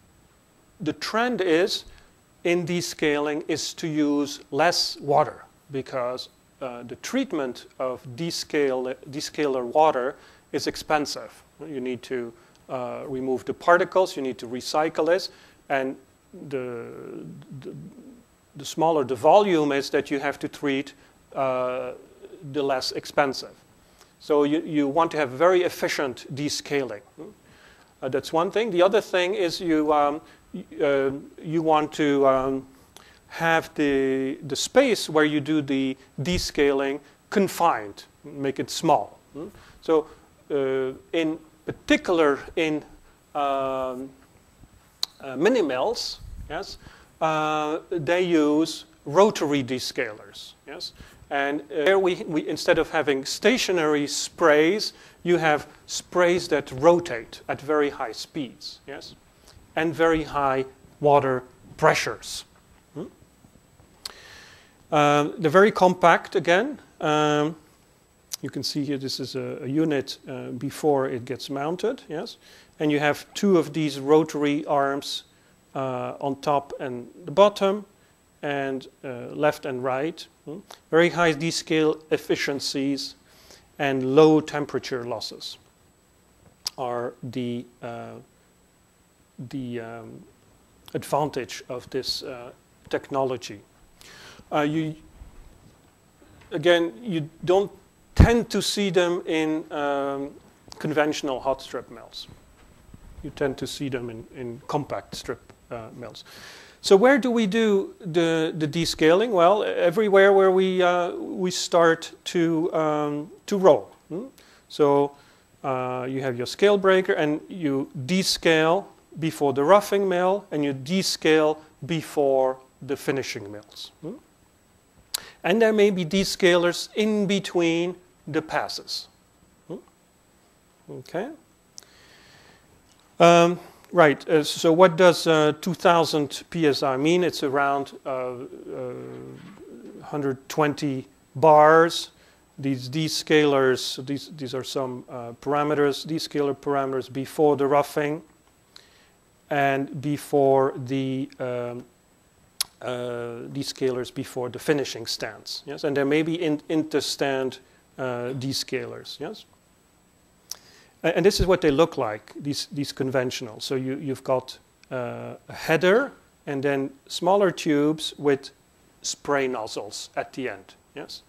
[SPEAKER 1] the trend is in descaling is to use less water, because uh, the treatment of descale, descaler water is expensive. You need to uh, remove the particles, you need to recycle it, and the, the, the smaller the volume is that you have to treat, uh, the less expensive. So you, you want to have very efficient descaling. Uh, that's one thing. The other thing is you, um, uh, you want to um, have the, the space where you do the descaling confined, make it small. So uh, in particular in um, uh, mini mills, yes, uh, they use rotary descalers, yes. And there we, we, instead of having stationary sprays, you have sprays that rotate at very high speeds, yes, and very high water pressures. Hmm? Uh, they're very compact again. Um, you can see here this is a, a unit uh, before it gets mounted, yes, and you have two of these rotary arms uh, on top and the bottom, and uh, left and right. Hmm? Very high descale efficiencies and low temperature losses are the, uh, the um, advantage of this uh, technology. Uh, you, again, you don't tend to see them in um, conventional hot strip mills. You tend to see them in, in compact strip uh, mills. So where do we do the, the descaling? Well, everywhere where we, uh, we start to, um, to roll. Hmm? So uh, you have your scale breaker and you descale before the roughing mill and you descale before the finishing mills. Hmm? And there may be descalers in between the passes. Hmm? Okay. Um, Right, uh, so what does uh, two thousand P S I mean? It's around uh, uh, one hundred twenty bars. These descalers, these, these are some uh, parameters, descaler parameters before the roughing and before the um, uh, descalers before the finishing stands. Yes, and there may be in, interstand uh, descalers. Yes. And this is what they look like, these, these conventional. So you, you've got uh, a header and then smaller tubes with spray nozzles at the end. Yes?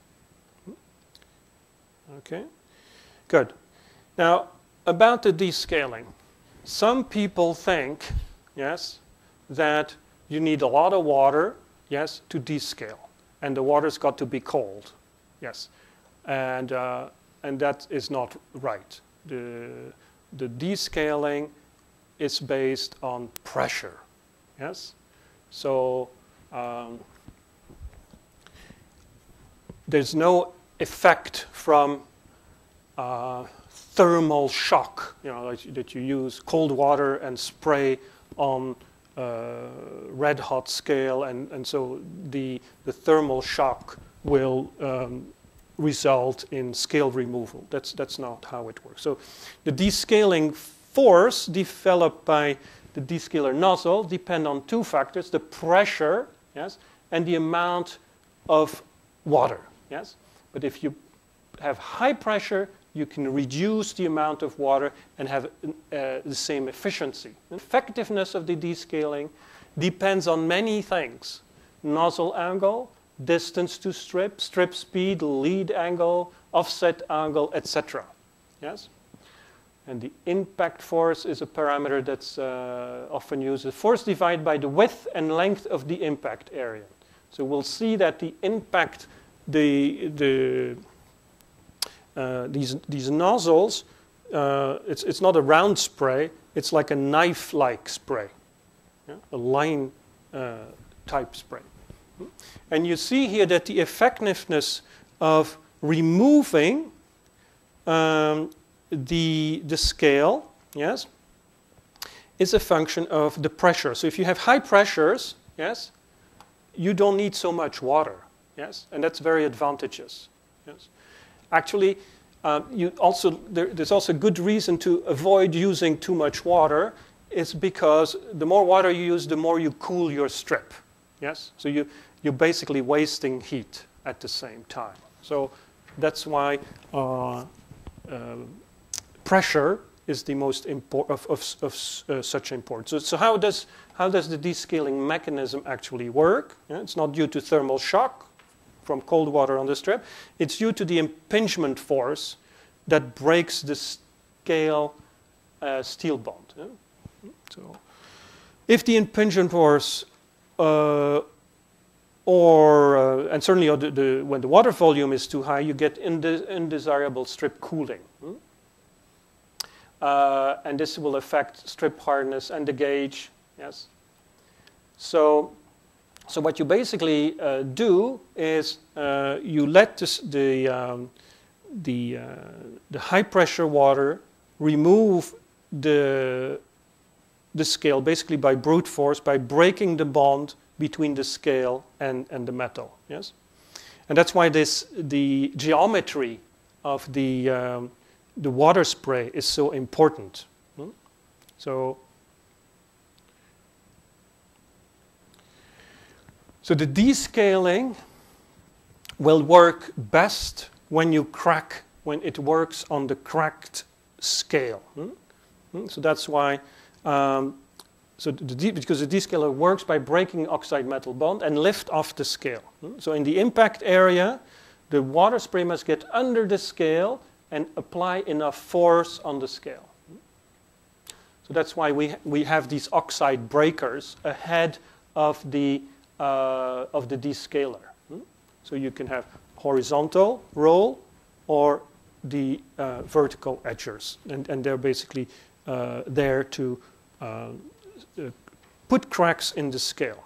[SPEAKER 1] Okay, good. Now, about the descaling. Some people think, yes, that you need a lot of water, yes, to descale. And the water's got to be cold, yes. And, uh, and that is not right. The, the descaling is based on pressure, yes? So um, there's no effect from uh, thermal shock, you know, like, that you use cold water and spray on uh, red hot scale, and, and so the, the thermal shock will um, result in scale removal. That's, that's not how it works. So the descaling force developed by the descaler nozzle depend on two factors, the pressure, yes, and the amount of water, yes. But if you have high pressure, you can reduce the amount of water and have uh, the same efficiency. The effectiveness of the descaling depends on many things. Nozzle angle, distance to strip, strip speed, lead angle, offset angle, et cetera. Yes? And the impact force is a parameter that's uh, often used. The force divided by the width and length of the impact area. So we'll see that the impact, the, the, uh, these, these nozzles, uh, it's, it's not a round spray, it's like a knife-like spray, yeah? A line uh, type spray. And you see here that the effectiveness of removing um, the, the scale, yes, is a function of the pressure. So if you have high pressures, yes, you don't need so much water, yes, and that's very advantageous. Yes, actually, uh, you also there, there's also good reason to avoid using too much water. It's because the more water you use, the more you cool your strip. Yes, so you you're basically wasting heat. at the same time. So that's why uh, uh, pressure is the most important of, of, of uh, such importance. So, so how does how does the descaling mechanism actually work? Yeah, it's not due to thermal shock from cold water on the strip. It's due to the impingement force that breaks the scale uh, steel bond. Yeah? So, if the impingement force uh, or uh, and certainly the, the, when the water volume is too high, you get inde undesirable strip cooling. Hmm? Uh, and this will affect strip hardness and the gauge. Yes. So, so what you basically uh, do is uh, you let this, the um, the uh, the high pressure water remove the the scale basically by brute force, by breaking the bond between the scale and and the metal. Yes. And that's why this the geometry of the um, the water spray is so important. Hmm? So, so the descaling will work best when you crack, when it works on the cracked scale. Hmm? Hmm? So that's why, um, so the de because the descaler works by breaking oxide metal bond and lift off the scale. Hmm? So in the impact area, the water spray must get under the scale and apply enough force on the scale. So that's why we, we have these oxide breakers ahead of the, uh, of the descaler. So you can have horizontal roll or the uh, vertical edgers. And, and they're basically uh, there to uh, uh, put cracks in the scale.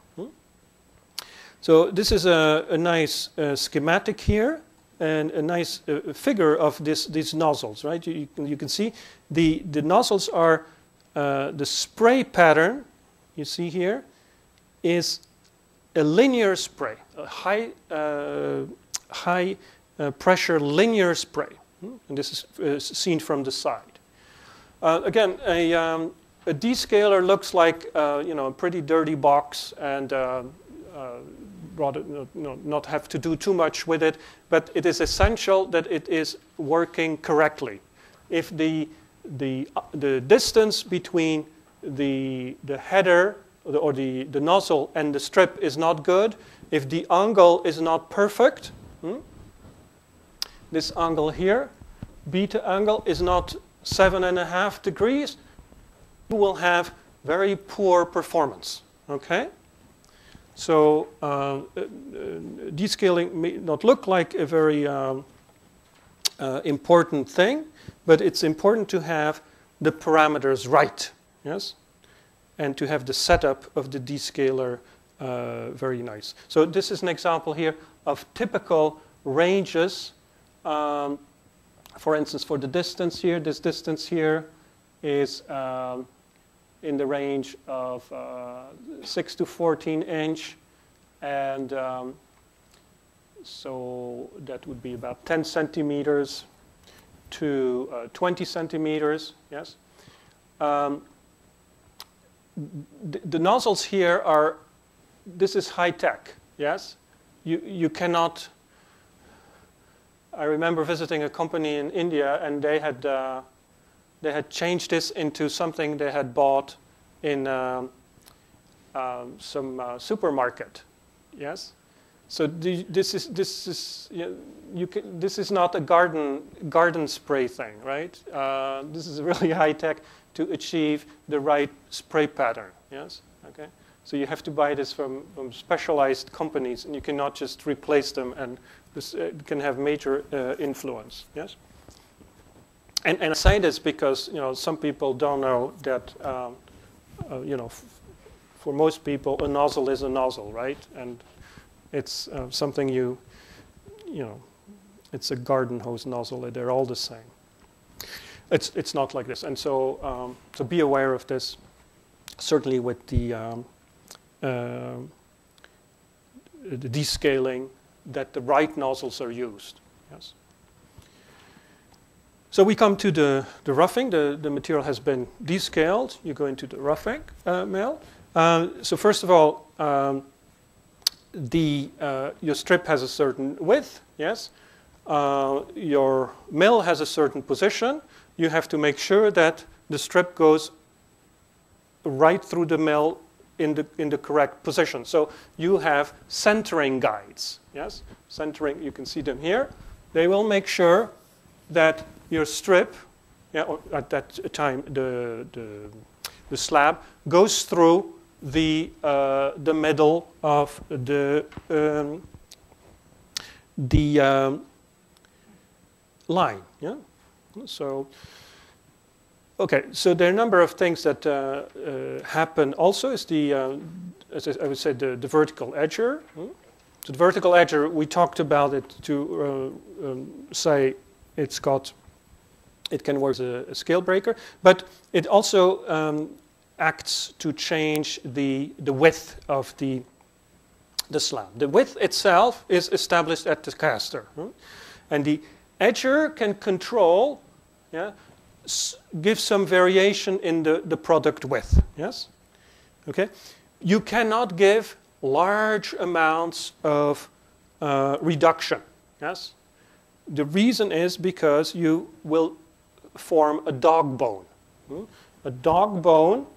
[SPEAKER 1] So this is a, a nice uh, schematic here. And a nice uh, figure of this, these nozzles, right? You, you, can, you can see the, the nozzles are, uh, the spray pattern, you see here, is a linear spray, a high, uh, high uh, pressure linear spray. And this is uh, seen from the side. Uh, again, a, um, a descaler looks like uh, you know, a pretty dirty box and uh, uh, rather you know, not have to do too much with it, but it is essential that it is working correctly. If the, the, uh, the distance between the, the header or, the, or the, the nozzle and the strip is not good, if the angle is not perfect, hmm, this angle here, beta angle, is not seven and a half degrees, you will have very poor performance, okay? So uh, uh, descaling may not look like a very um, uh, important thing, but it's important to have the parameters right, yes, and to have the setup of the descaler uh, very nice. So this is an example here of typical ranges. Um, for instance, for the distance here, this distance here is um, in the range of uh, six to fourteen inch, and um, so that would be about ten centimeters to uh, twenty centimeters, yes. Um, the, the nozzles here are, this is high tech, yes. You, you cannot, I remember visiting a company in India and they had uh, They had changed this into something they had bought in um, um, some uh, supermarket. Yes, so the, this is this is you know, you can, this is not a garden garden spray thing, right? Uh, this is really high tech to achieve the right spray pattern. Yes, okay. So you have to buy this from, from specialized companies, and you cannot just replace them, and this uh, can have major uh, influence. Yes. And, and I say this because you know some people don't know that um, uh, you know f for most people a nozzle is a nozzle, right? And it's uh, something you you know it's a garden hose nozzle. They're all the same. It's it's not like this, and so um, so be aware of this. Certainly with the um, uh, the descaling, that the right nozzles are used. Yes. So we come to the, the roughing. The, the material has been descaled. You go into the roughing uh, mill. Uh, so first of all, um, the uh, your strip has a certain width, yes. Uh, your mill has a certain position. You have to make sure that the strip goes right through the mill in the in the correct position. So you have centering guides, yes. Centering, you can see them here. They will make sure that your strip, yeah, or at that time the the the slab goes through the uh, the middle of the um, the um, line. Yeah. So okay. So there are a number of things that uh, uh, happen. Also, is the uh, as I would say the the vertical edger. Hmm? So the vertical edger, we talked about it to uh, um, say it's got it can work as a, a scale breaker, but it also um, acts to change the the width of the the slab. The width itself is established at the caster, hmm? And the edger can control, yeah, s give some variation in the the product width. Yes, okay. You cannot give large amounts of uh, reduction. Yes, the reason is because you will form a dog bone. Hmm? A dog bone.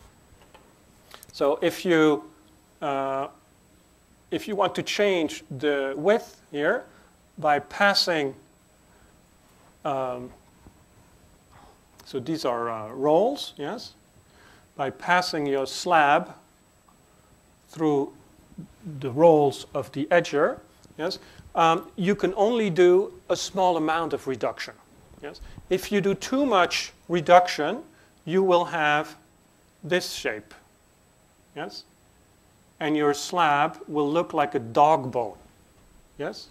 [SPEAKER 1] So if you uh, if you want to change the width here by passing, um, so these are uh, rolls, yes, by passing your slab through the rolls of the edger, yes, um, you can only do a small amount of reduction. Yes, if you do too much reduction, you will have this shape. Yes, and your slab will look like a dog bone. Yes,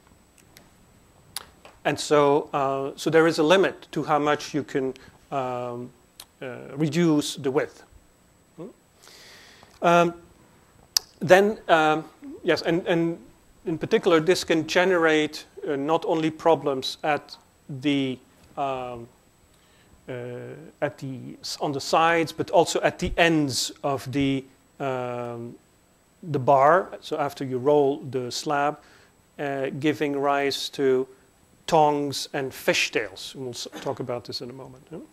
[SPEAKER 1] and so uh, so there is a limit to how much you can um, uh, reduce the width. Hmm? Um, then um, yes, and and in particular, this can generate uh, not only problems at the um, uh, at the on the sides, but also at the ends of the um, the bar. So after you roll the slab, uh, giving rise to tongs and fishtails. We'll talk about this in a moment. Yeah?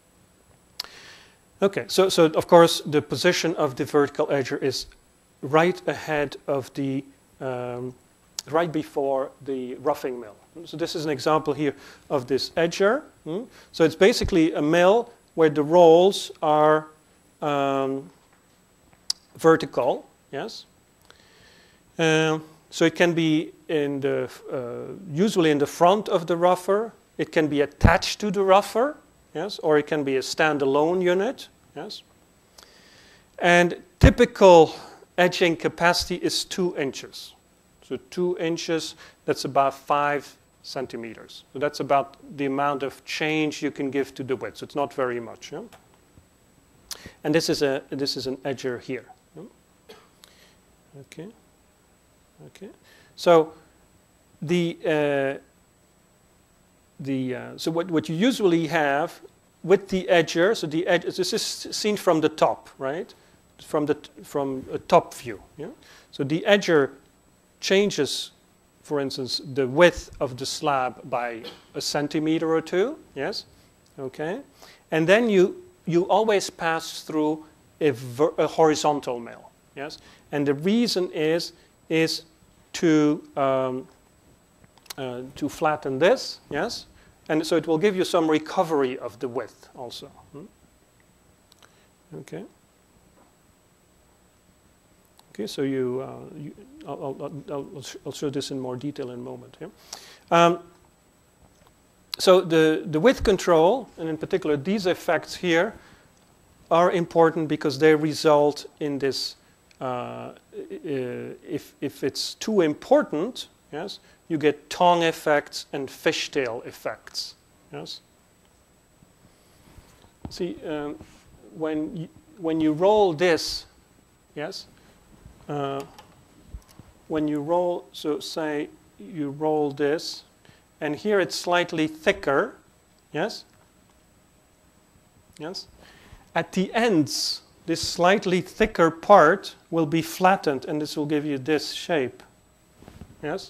[SPEAKER 1] Okay, so so of course the position of the vertical edger is right ahead of the um, right before the roughing mill. So this is an example here of this edger. Hmm? So it's basically a mill where the rolls are um, vertical. Yes. Um, so it can be in the uh, usually in the front of the rougher. It can be attached to the rougher. Yes, or it can be a standalone unit. Yes. And typical edging capacity is two inches. So two inches, that's about five centimeters. So that's about the amount of change you can give to the width. So it's not very much. Yeah? And this is a this is an edger here. Yeah? Okay. Okay. So the uh, the uh, so what what you usually have with the edger. So the edge. This is seen from the top, right? From the from a top view. Yeah. So the edger changes, for instance, the width of the slab by a centimeter or two. Yes. Okay. And then you you always pass through a, ver a horizontal mill. Yes. And the reason is is to um, uh, to flatten this. Yes. And so it will give you some recovery of the width also. Hmm? Okay. Okay, so you, uh, you I'll, I'll, I'll, I'll show this in more detail in a moment. Yeah? Um, so the, the width control, and in particular these effects here, are important because they result in this, uh, if, if it's too important, yes, you get tongue effects and fishtail effects. Yes. See, um, when you, when you roll this, yes, uh, when you roll, so say you roll this, and here it's slightly thicker, yes, yes. At the ends, this slightly thicker part will be flattened, and this will give you this shape. Yes?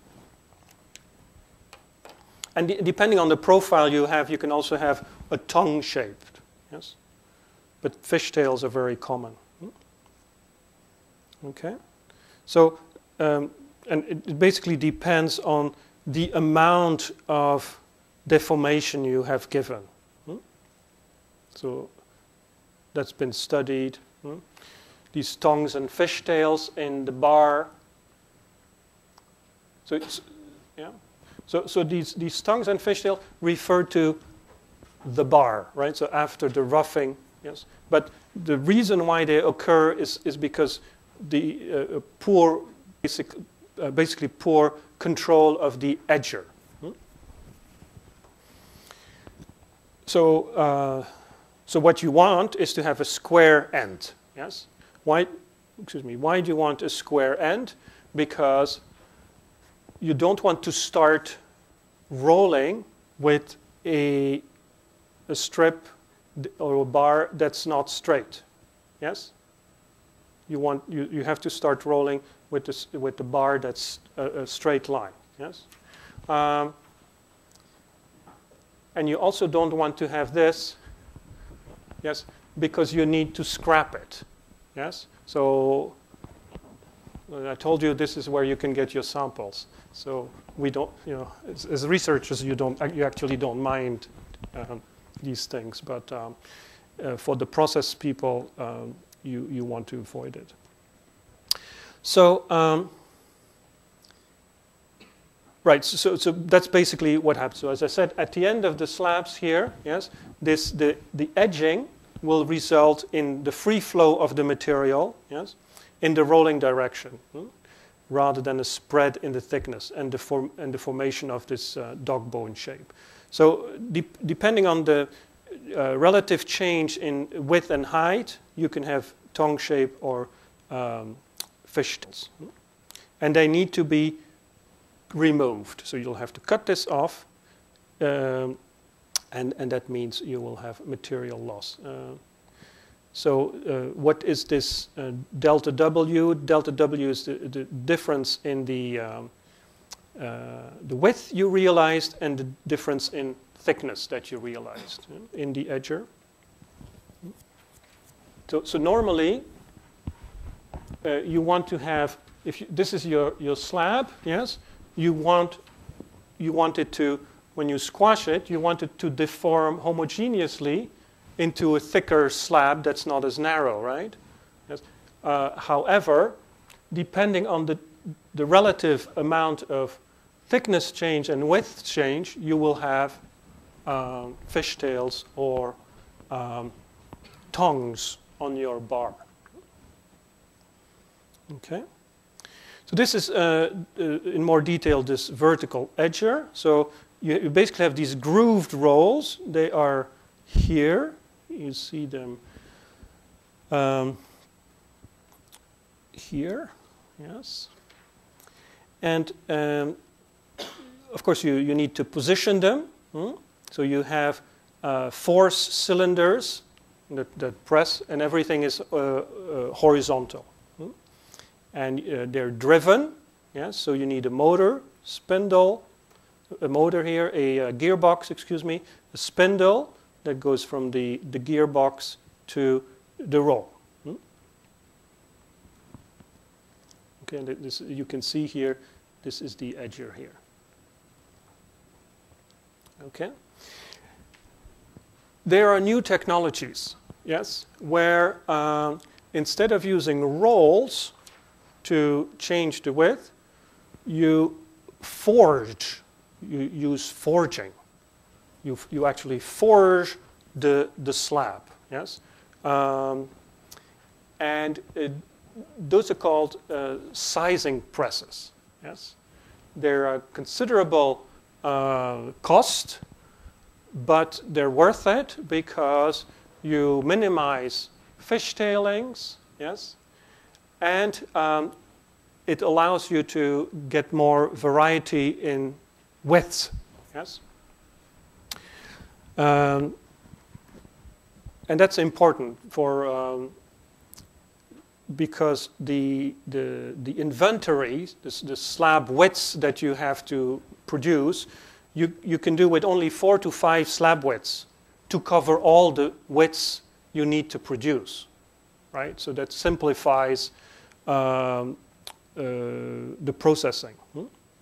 [SPEAKER 1] And de depending on the profile you have, you can also have a tongue shaped. Yes? But fishtails are very common. Okay? So, um, and it basically depends on the amount of deformation you have given. So, that's been studied. These tongues and fishtails in the bar. So, it's, yeah. So, so these, these tongues and fishtail refer to the bar, right? So after the roughing, yes. But the reason why they occur is, is because the uh, poor, basic, uh, basically poor control of the edger. Hmm? So, uh, so what you want is to have a square end, yes? Why, excuse me, why do you want a square end? Because you don't want to start rolling with a, a strip or a bar that's not straight. Yes? You want you, you have to start rolling with this with the bar that's a, a straight line. Yes? Um, and you also don't want to have this, yes, because you need to scrap it. Yes? So I told you this is where you can get your samples. So we don't, you know, as, as researchers, you don't, you actually don't mind um, these things, but um, uh, for the process people, um, you you want to avoid it. So um, right, so, so so that's basically what happens. So as I said, at the end of the slabs here, yes, this the the edging will result in the free flow of the material, yes, in the rolling direction. Hmm? Rather than a spread in the thickness and the, form, and the formation of this uh, dog bone shape. So de depending on the uh, relative change in width and height, you can have tongue shape or um, fishtails. And they need to be removed. So you'll have to cut this off, um, and, and that means you will have material loss. Uh, So uh, what is this uh, delta W? Delta W is the, the difference in the, um, uh, the width you realized and the difference in thickness that you realized uh, in the edger. So, so normally uh, you want to have, if you, this is your, your slab, yes, you want, you want it to, when you squash it, you want it to deform homogeneously into a thicker slab that's not as narrow, right? Yes. Uh, however, depending on the, the relative amount of thickness change and width change, you will have um, fishtails or um, tongues on your bar. Okay. So this is, uh, uh, in more detail, this vertical edger. So you, you basically have these grooved rolls. They are here. You see them um, here, yes. And um, of course, you, you need to position them. Hmm? So you have uh, force cylinders that, that press, and everything is uh, uh, horizontal. Hmm? And uh, they're driven, yes. So you need a motor, spindle, a motor here, a, a gearbox, excuse me, a spindle that goes from the, the gearbox to the roll. Hmm? Okay, and this, you can see here, this is the edger here. Okay. There are new technologies, yes, where um, instead of using rolls to change the width, you forge, you use forging. You, you actually forge the, the slab, yes? Um, and it, those are called uh, sizing presses, yes? They're a considerable uh, cost, but they're worth it because you minimize fishtailings, yes? And um, it allows you to get more variety in widths, yes? Um, and that's important for um, because the the the inventory, the, the slab widths that you have to produce, you you can do with only four to five slab widths to cover all the widths you need to produce, right? So that simplifies um, uh, the processing. Hmm?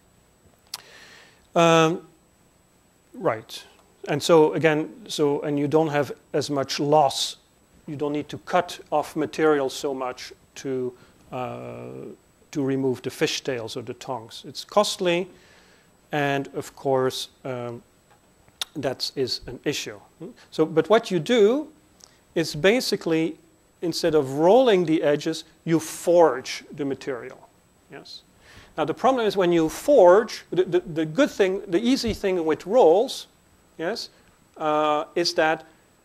[SPEAKER 1] Um, right, and so again, so and you don't have as much loss. You don't need to cut off material so much to uh, to remove the fishtails or the tongues. It's costly, and of course um, that is an issue. Hmm? So, but what you do is basically, instead of rolling the edges, you forge the material. Yes. Now the problem is when you forge, the, the, the good thing, the easy thing with rolls, yes, uh, is that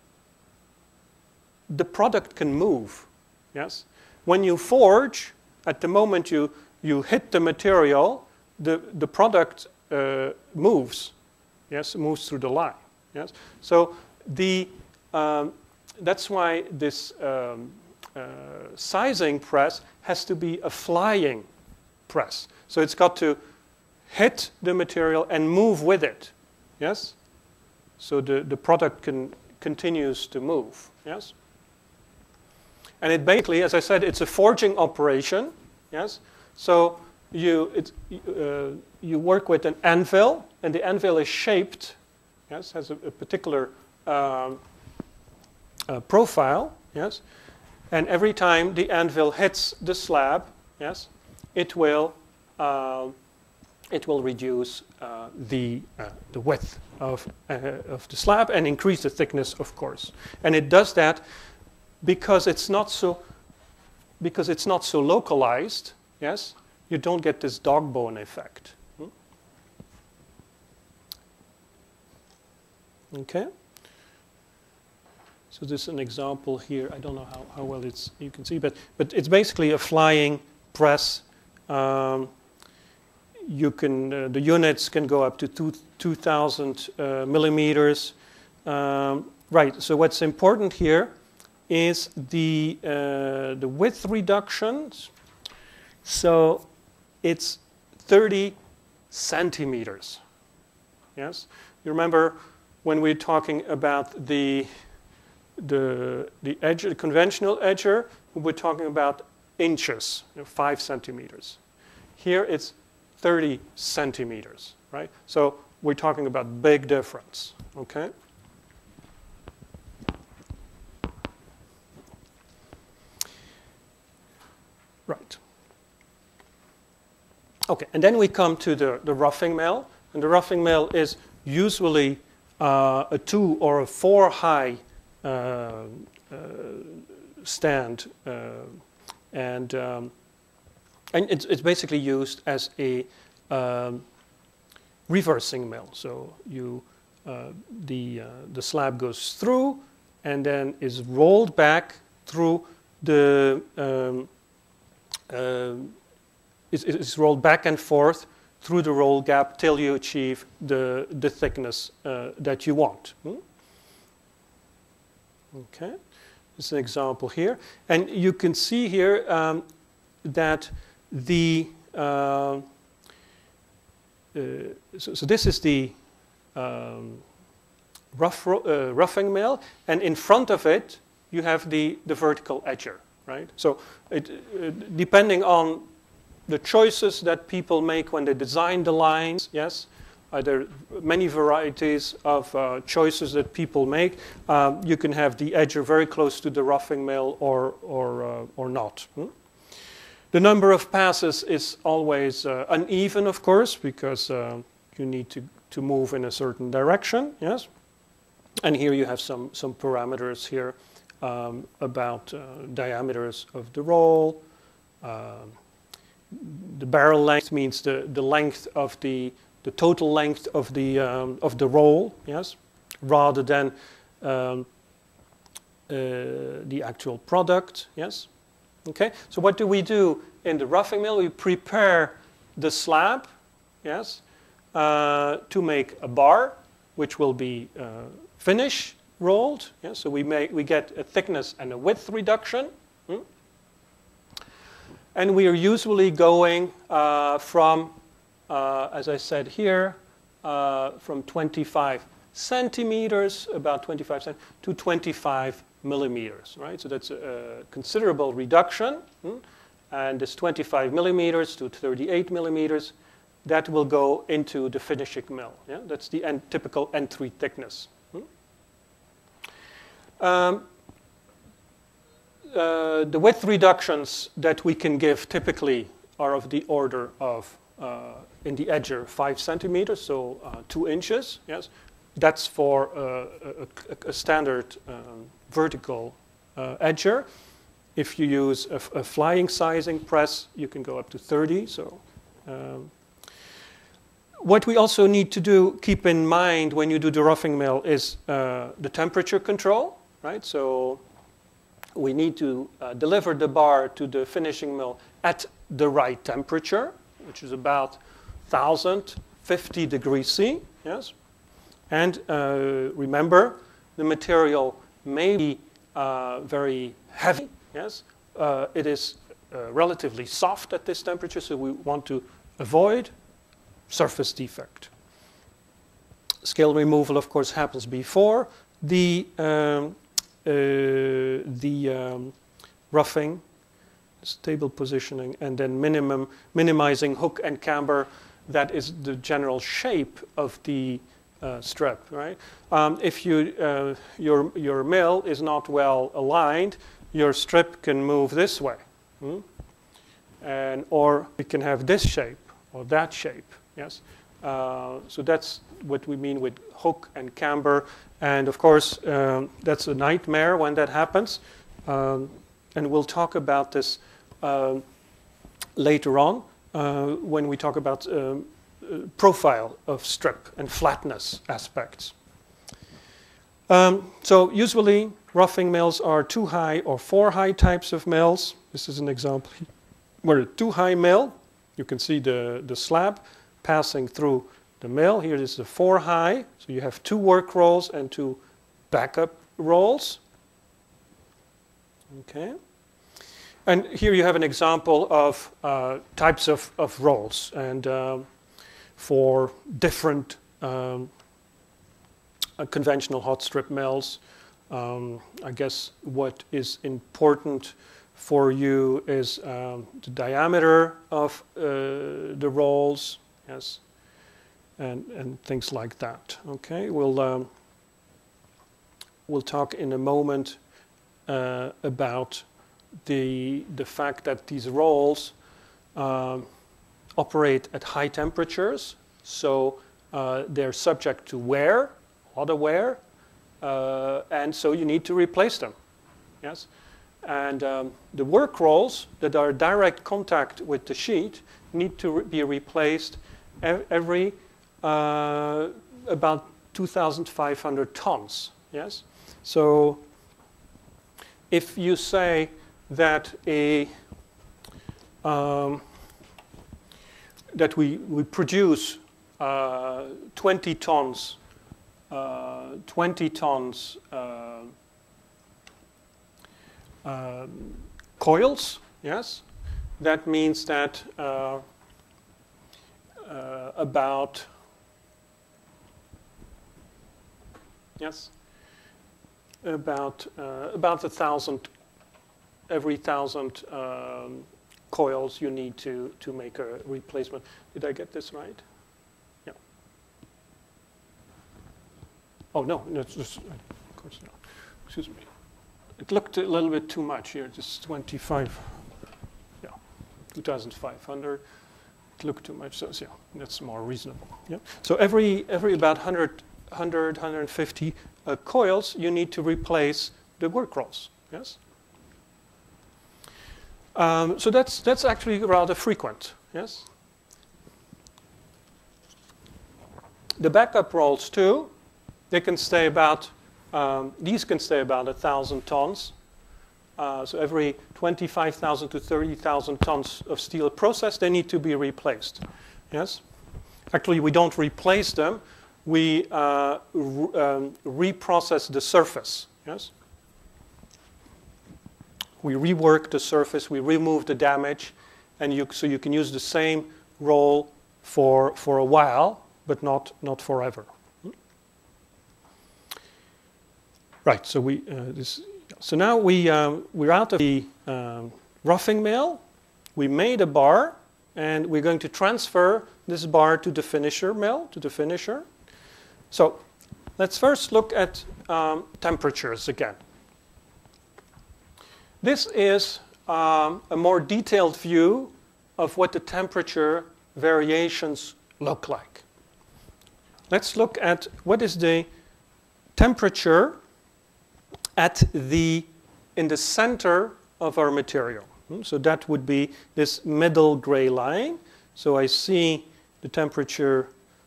[SPEAKER 1] the product can move. Yes. When you forge, at the moment you you hit the material, the the product uh, moves. Yes, it moves through the line. Yes. So the um, that's why this um, uh, sizing press has to be a flying press. So it's got to hit the material and move with it. Yes? So the, the product can continues to move. Yes? And it basically, as I said, it's a forging operation. Yes? So you, it, uh, you work with an anvil, and the anvil is shaped, yes, has a, a particular um, uh, profile, yes? And every time the anvil hits the slab, yes, it will uh, it will reduce uh, the uh, the width of uh, of the slab and increase the thickness, of course. And it does that because it's not so because it's not so localized. Yes, you don't get this dog bone effect. Hmm? Okay. So this is an example here. I don't know how, how well it's you can see, but but it's basically a flying press. Um, you can uh, the units can go up to two two thousand uh, millimeters. Um, right. So what's important here is the uh, the width reductions. So it's thirty centimeters. Yes. You remember when we're talking about the the the edge, the conventional edger, we're talking about inches, you know, five centimeters. Here it's thirty centimeters, right? So we're talking about big difference, okay? Right. Okay, and then we come to the, the roughing mill. And the roughing mill is usually uh, a two or a four high uh, uh, stand. Uh, and um, and it's, it's basically used as a um, reversing mill. So you, uh, the, uh, the slab goes through and then is rolled back through the um, uh, Is, is rolled back and forth through the roll gap till you achieve the, the thickness uh, that you want. Hmm? Okay, this is an example here. And you can see here um, that the, uh, uh, so, so this is the um, rough, uh, roughing mill, and in front of it you have the, the vertical edger, right? So it, uh, depending on the choices that people make when they design the lines, yes, uh, there are many varieties of uh, choices that people make. Um, you can have the edger very close to the roughing mill or, or, uh, or not. Hmm? The number of passes is always uh, uneven, of course, because uh, you need to, to move in a certain direction, yes. And here you have some, some parameters here um, about uh, diameters of the roll. Uh, The barrel length means the, the length of the the total length of the um, of the roll, yes, rather than um, uh, the actual product, yes. Okay. So what do we do in the roughing mill? We prepare the slab, yes, uh, to make a bar, which will be uh, finished rolled. Yeah? So we, may, we get a thickness and a width reduction. Hmm? And we are usually going uh, from, uh, as I said here, uh, from twenty-five centimeters, about twenty-five centimeters, to twenty-five millimeters, right? So that's a, a considerable reduction. Hmm? And this twenty-five millimeters to thirty-eight millimeters, that will go into the finishing mill. Yeah? That's the end, typical entry thickness. Hmm? Um, uh, the width reductions that we can give typically are of the order of, uh, in the edger, five centimeters, so uh, two inches. Yes, that's for uh, a, a standard um, vertical uh, edger. If you use a, a flying sizing press, you can go up to thirty. So. Um, What we also need to do, keep in mind when you do the roughing mill, is uh, the temperature control, right? So we need to uh, deliver the bar to the finishing mill at the right temperature, which is about one thousand fifty degrees C, yes? And uh, remember, the material may be uh, very heavy, yes? Uh, it is uh, relatively soft at this temperature, so we want to avoid surface defect. Scale removal, of course, happens before the, um, uh, the um, roughing, stable positioning, and then minimum, minimizing hook and camber. That is the general shape of the uh, strap, right? Um, if you, uh, your, your mill is not well aligned, your strip can move this way. Hmm? And, or it can have this shape or that shape. Yes, uh, so that's what we mean with hook and camber, and of course um, that's a nightmare when that happens, um, and we'll talk about this uh, later on uh, when we talk about um, uh, profile of strip and flatness aspects. Um, so usually roughing mills are two high or four high types of mills. This is an example where a two high mill, you can see the, the slab passing through the mill. Here is the four high, so you have two work rolls and two backup rolls. Okay. And here you have an example of uh, types of, of rolls, and um, for different um, uh, conventional hot strip mills, um, I guess what is important for you is um, the diameter of uh, the rolls. Yes, and, and things like that. Okay, we'll, um, we'll talk in a moment uh, about the, the fact that these rolls um, operate at high temperatures, so uh, they're subject to wear, auto wear, uh, and so you need to replace them. Yes, and um, the work rolls that are direct contact with the sheet need to re be replaced every uh, about two thousand five hundred tons. Yes, so if you say that a um, that we we produce uh, twenty tons, uh, twenty tons uh, uh, coils. Yes, that means that. Uh, Uh, about, yes, about uh, about a thousand, every thousand um, coils you need to to make a replacement. Did I get this right? Yeah. Oh no, no, it's just, of course not. Excuse me. It looked a little bit too much here. Just twenty-five. Yeah, two thousand five hundred. Look too much, so yeah, that's more reasonable. Yeah. So every every about one hundred, one hundred, one hundred fifty uh, coils, you need to replace the work rolls. Yes. Um, so that's that's actually rather frequent. Yes. The backup rolls too, they can stay about um, these can stay about a thousand tons. Uh, so every twenty-five thousand to thirty thousand tons of steel processed, they need to be replaced. Yes? Actually, we don't replace them. we uh, re um, reprocess the surface. Yes. We rework the surface, we remove the damage, and you, so you can use the same roll for, for a while, but not, not forever. Right, so, we, uh, this, so now we, um, we're out of the um, roughing mill. We made a bar, and we're going to transfer this bar to the finisher mill, to the finisher. So let's first look at um, temperatures again. This is um, a more detailed view of what the temperature variations look like. Let's look at what is the temperature at the, in the center of our material. So that would be this middle gray line. So I see the temperature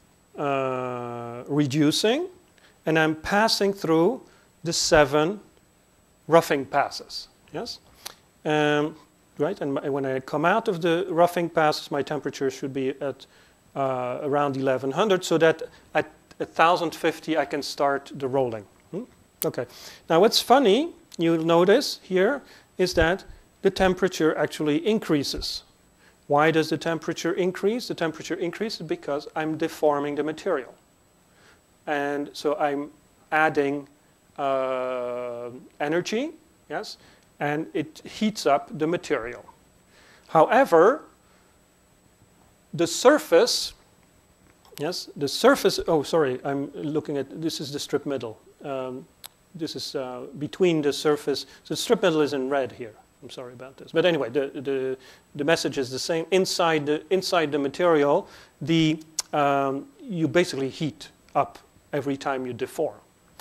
[SPEAKER 1] uh, reducing, and I'm passing through the seven roughing passes. Yes, um, right. And my, when I come out of the roughing passes, my temperature should be at uh, around eleven hundred, so that at one thousand fifty I can start the rolling. Hmm? Okay. Now, what's funny, you'll notice here, is that the temperature actually increases. Why does the temperature increase? The temperature increases because I'm deforming the material, and so I'm adding uh, energy. Yes. And it heats up the material. However, the surface, yes, the surface, oh, sorry, I'm looking at, this is the strip middle. Um, this is uh, between the surface, so the strip middle is in red here. I'm sorry about this. But anyway, the, the, the message is the same. Inside the, inside the material, the, um, you basically heat up every time you deform.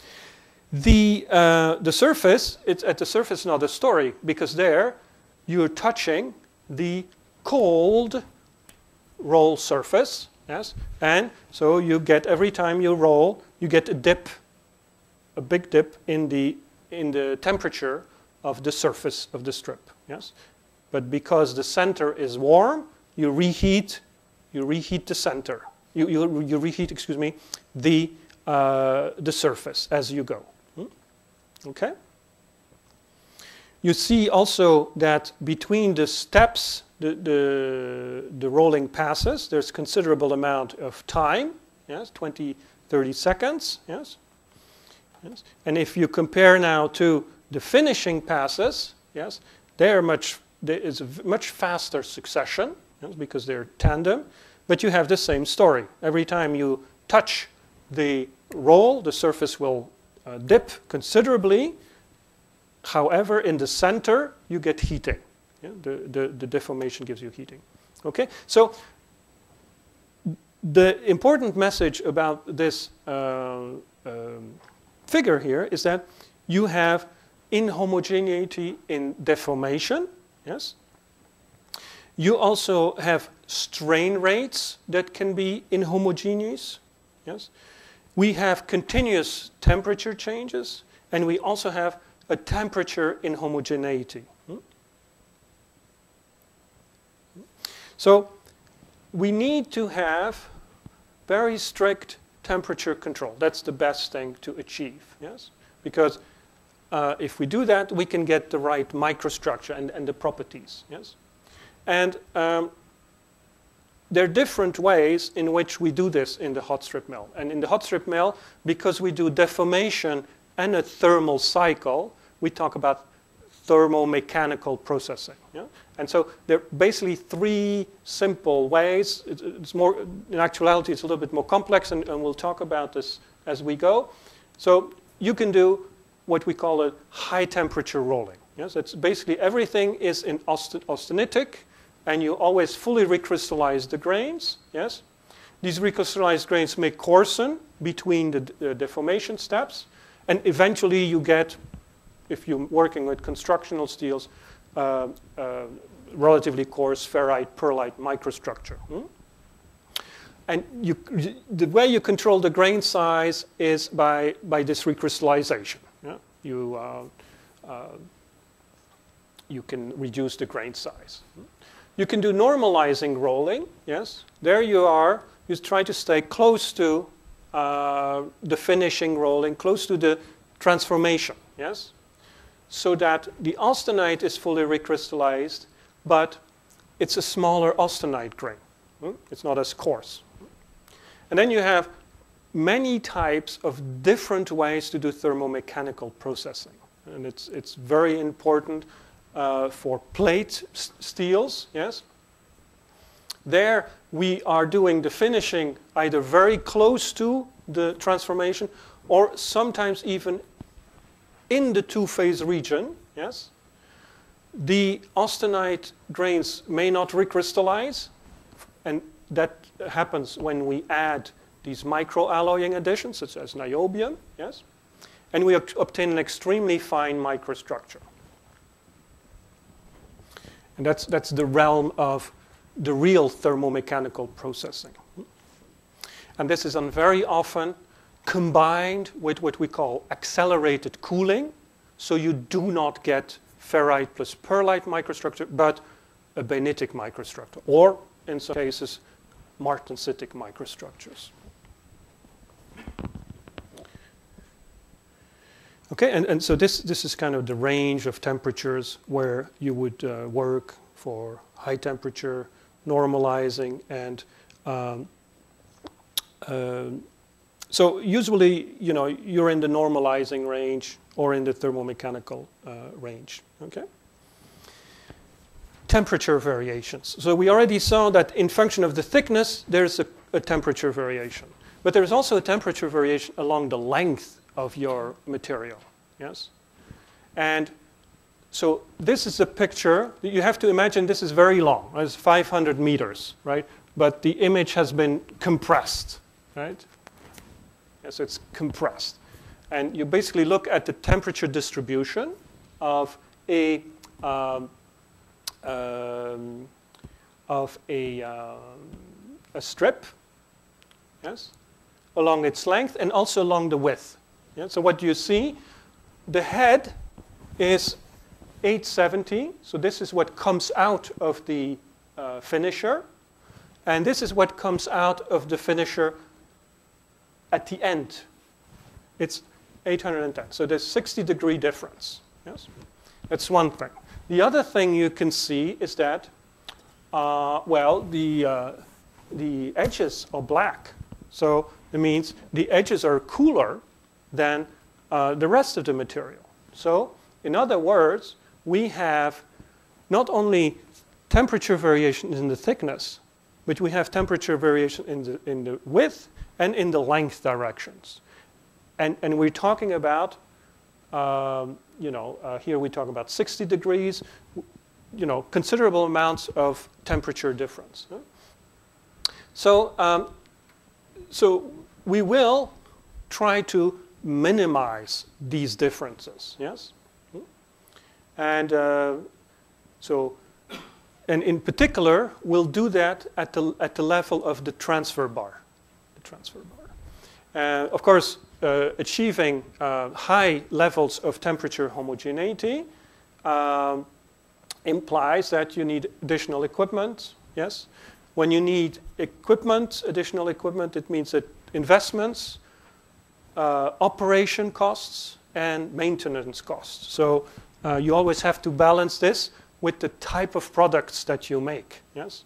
[SPEAKER 1] The, uh, the surface, it's at the surface not a story, because there you're touching the cold roll surface, yes? And so you get, every time you roll, you get a dip, a big dip in the, in the temperature of the surface of the strip, yes? But because the center is warm, you reheat, you reheat the center. You, you, you reheat, excuse me, the, uh, the surface as you go. Okay. You see also that between the steps, the, the, the rolling passes, there's considerable amount of time, yes, twenty, thirty seconds, yes. Yes. And if you compare now to the finishing passes, yes, they're much, there is a much faster succession, yes, because they're tandem, but you have the same story. Every time you touch the roll, the surface will Uh, dip considerably. However, in the center, you get heating. Yeah? The, the, the deformation gives you heating. Okay? So the important message about this uh, um, figure here is that you have inhomogeneity in deformation. Yes? You also have strain rates that can be inhomogeneous. Yes? We have continuous temperature changes, and we also have a temperature inhomogeneity. Hmm? So we need to have very strict temperature control. That's the best thing to achieve, yes? Because uh, if we do that, we can get the right microstructure and, and the properties, yes? And um, there are different ways in which we do this in the hot strip mill. And in the hot strip mill, because we do deformation and a thermal cycle, we talk about thermomechanical processing. Yeah? And so there are basically three simple ways. It's, it's more, in actuality, it's a little bit more complex, and, and we'll talk about this as we go. So you can do what we call a high temperature rolling. Yes? It's basically everything is in austenitic, and you always fully recrystallize the grains, yes? These recrystallized grains may coarsen between the uh, deformation steps, and eventually you get, if you're working with constructional steels, uh, uh, relatively coarse ferrite, pearlite microstructure. Hmm? And you, the way you control the grain size is by, by this recrystallization. Yeah? You, uh, uh, you can reduce the grain size. Hmm? You can do normalizing rolling, yes. There you are, you try to stay close to uh, the finishing rolling, close to the transformation, yes? So that the austenite is fully recrystallized, but it's a smaller austenite grain. Hmm? It's not as coarse. And then you have many types of different ways to do thermomechanical processing. And it's, it's very important uh, for plate steels, yes? There we are doing the finishing either very close to the transformation or sometimes even in the two-phase region, yes? The austenite grains may not recrystallize, and that happens when we add these microalloying additions, such as niobium, yes? And we obtain an extremely fine microstructure. And that's, that's the realm of the real thermomechanical processing. And this is very often combined with what we call accelerated cooling, so you do not get ferrite plus pearlite microstructure, but a benitic microstructure, or in some cases, martensitic microstructures. Okay, and, and so this, this is kind of the range of temperatures where you would uh, work for high temperature, normalizing, and um, uh, so usually, you know, you're in the normalizing range or in the thermomechanical uh, range, okay? Temperature variations. So we already saw that in function of the thickness, there's a, a temperature variation. But there's also a temperature variation along the length of your material, yes? And so this is a picture. You have to imagine this is very long. It's five hundred meters, right? But the image has been compressed, right? Yes, it's compressed. And you basically look at the temperature distribution of a, um, um, of a, um, a strip, yes, along its length and also along the width. Yeah? So what you see, the head is eight seventy. So this is what comes out of the uh, finisher. And this is what comes out of the finisher at the end. It's eight hundred ten. So there's sixty degree difference. Yes? That's one thing. The other thing you can see is that, uh, well, the, uh, the edges are black. So it means the edges are cooler than uh, the rest of the material. So in other words, we have not only temperature variation in the thickness, but we have temperature variation in the, in the width and in the length directions. And, and we're talking about, um, you know, uh, here we talk about sixty degrees, you know, considerable amounts of temperature difference. Huh? So, um, so we will try to minimize these differences, yes? And uh, so, and in particular, we'll do that at the, at the level of the transfer bar. The transfer bar. Uh, of course, uh, achieving uh, high levels of temperature homogeneity um, implies that you need additional equipment, yes? When you need equipment, additional equipment, it means that investments, uh, operation costs, and maintenance costs. So uh, you always have to balance this with the type of products that you make, yes?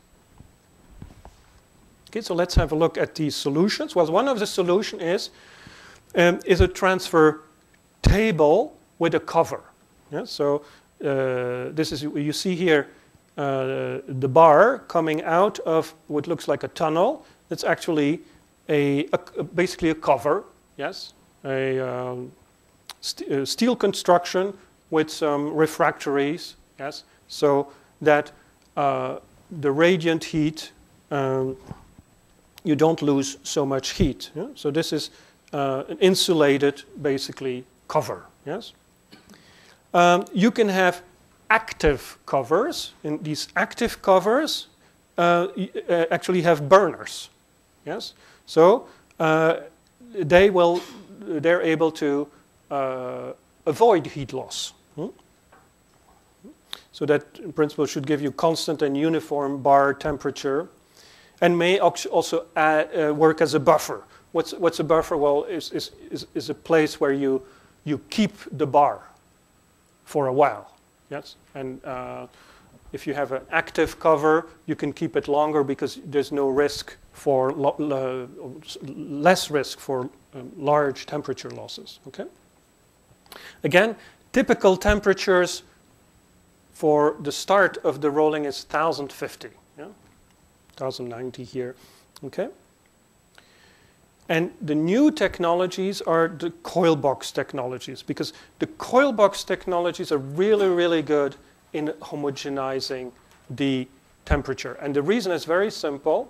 [SPEAKER 1] Okay, so let's have a look at these solutions. Well, one of the solutions is, um, is a transfer table with a cover. Yeah? So uh, this is, you see here, uh, the bar coming out of what looks like a tunnel. It's actually a, a basically a cover, yes? A, um, st a steel construction with some refractories, yes? So that uh, the radiant heat, um, you don't lose so much heat. Yeah? So this is uh, an insulated, basically, cover. Yes. Um, you can have active covers. And these active covers uh, uh, actually have burners. Yes. So uh, they will, they're able to uh, avoid heat loss. Hmm? So that, in principle, should give you constant and uniform bar temperature, and may also uh, uh, work as a buffer what's, what's a buffer? Well, is, is, is, is a place where you, you keep the bar for a while. Yes? And uh, if you have an active cover, you can keep it longer because there's no risk for, lo uh, less risk for um, large temperature losses. Okay? Again, typical temperatures for the start of the rolling is one thousand fifty. Yeah? one thousand ninety here. Okay? And the new technologies are the coil box technologies, because the coil box technologies are really, really good in homogenizing the temperature. And the reason is very simple.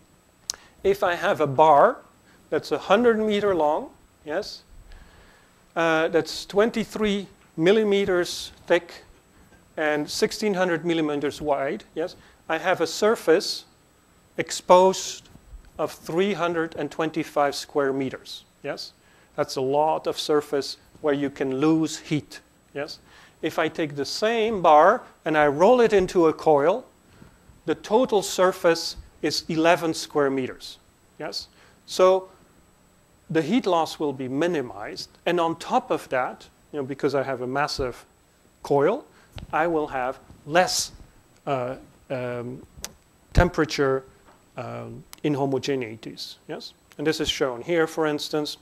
[SPEAKER 1] If I have a bar that's one hundred meter long, yes, uh, that's twenty-three millimeters thick and sixteen hundred millimeters wide, yes, I have a surface exposed of three hundred twenty-five square meters, yes? That's a lot of surface where you can lose heat, yes? If I take the same bar and I roll it into a coil, the total surface is eleven square meters, yes? So the heat loss will be minimized, and on top of that, you know, because I have a massive coil, I will have less uh, um, temperature um, inhomogeneities, yes? And this is shown here, for instance.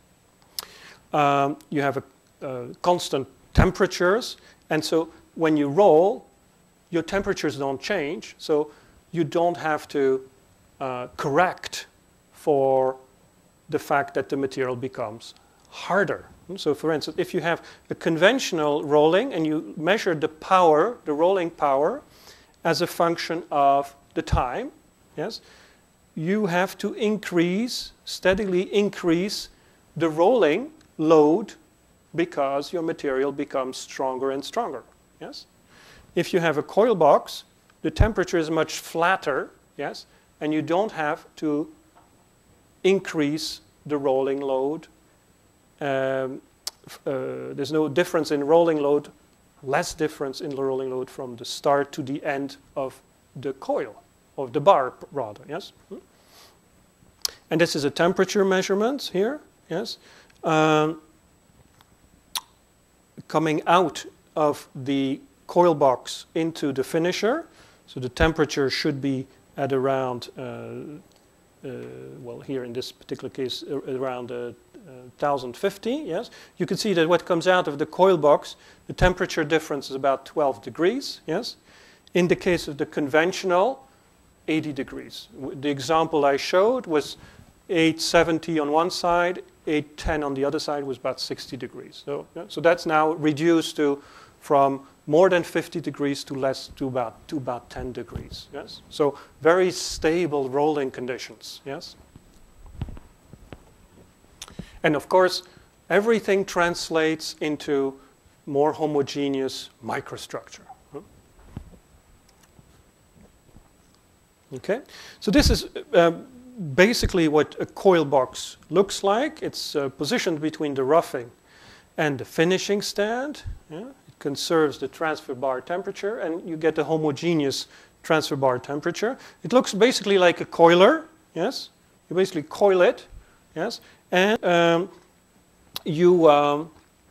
[SPEAKER 1] Um, you have a, uh, constant temperatures, and so when you roll, your temperatures don't change, so you don't have to uh, correct for the fact that the material becomes harder. So for instance, if you have a conventional rolling and you measure the power, the rolling power, as a function of the time, yes, you have to increase, steadily increase the rolling load because your material becomes stronger and stronger, yes? If you have a coil box, the temperature is much flatter, yes, and you don't have to increase the rolling load. Um, uh, there's no difference in rolling load, less difference in the rolling load from the start to the end of the coil, of the bar rather, yes? And this is a temperature measurement here, yes? Um, coming out of the coil box into the finisher, so the temperature should be at around, uh, uh, well, here in this particular case, uh, around uh, uh, one thousand fifty, yes? You can see that what comes out of the coil box, the temperature difference is about twelve degrees, yes? In the case of the conventional, eighty degrees. The example I showed was eight seventy on one side, eight ten on the other side was about sixty degrees. So, yeah, so that's now reduced to from more than fifty degrees to less to about to about ten degrees. Yes. So very stable rolling conditions. Yes. And of course, everything translates into more homogeneous microstructure. Okay. So this is uh, basically what a coil box looks like. It's uh, positioned between the roughing and the finishing stand. Yeah? It conserves the transfer bar temperature, and you get a homogeneous transfer bar temperature. It looks basically like a coiler. Yes, you basically coil it. Yes, and um, you um,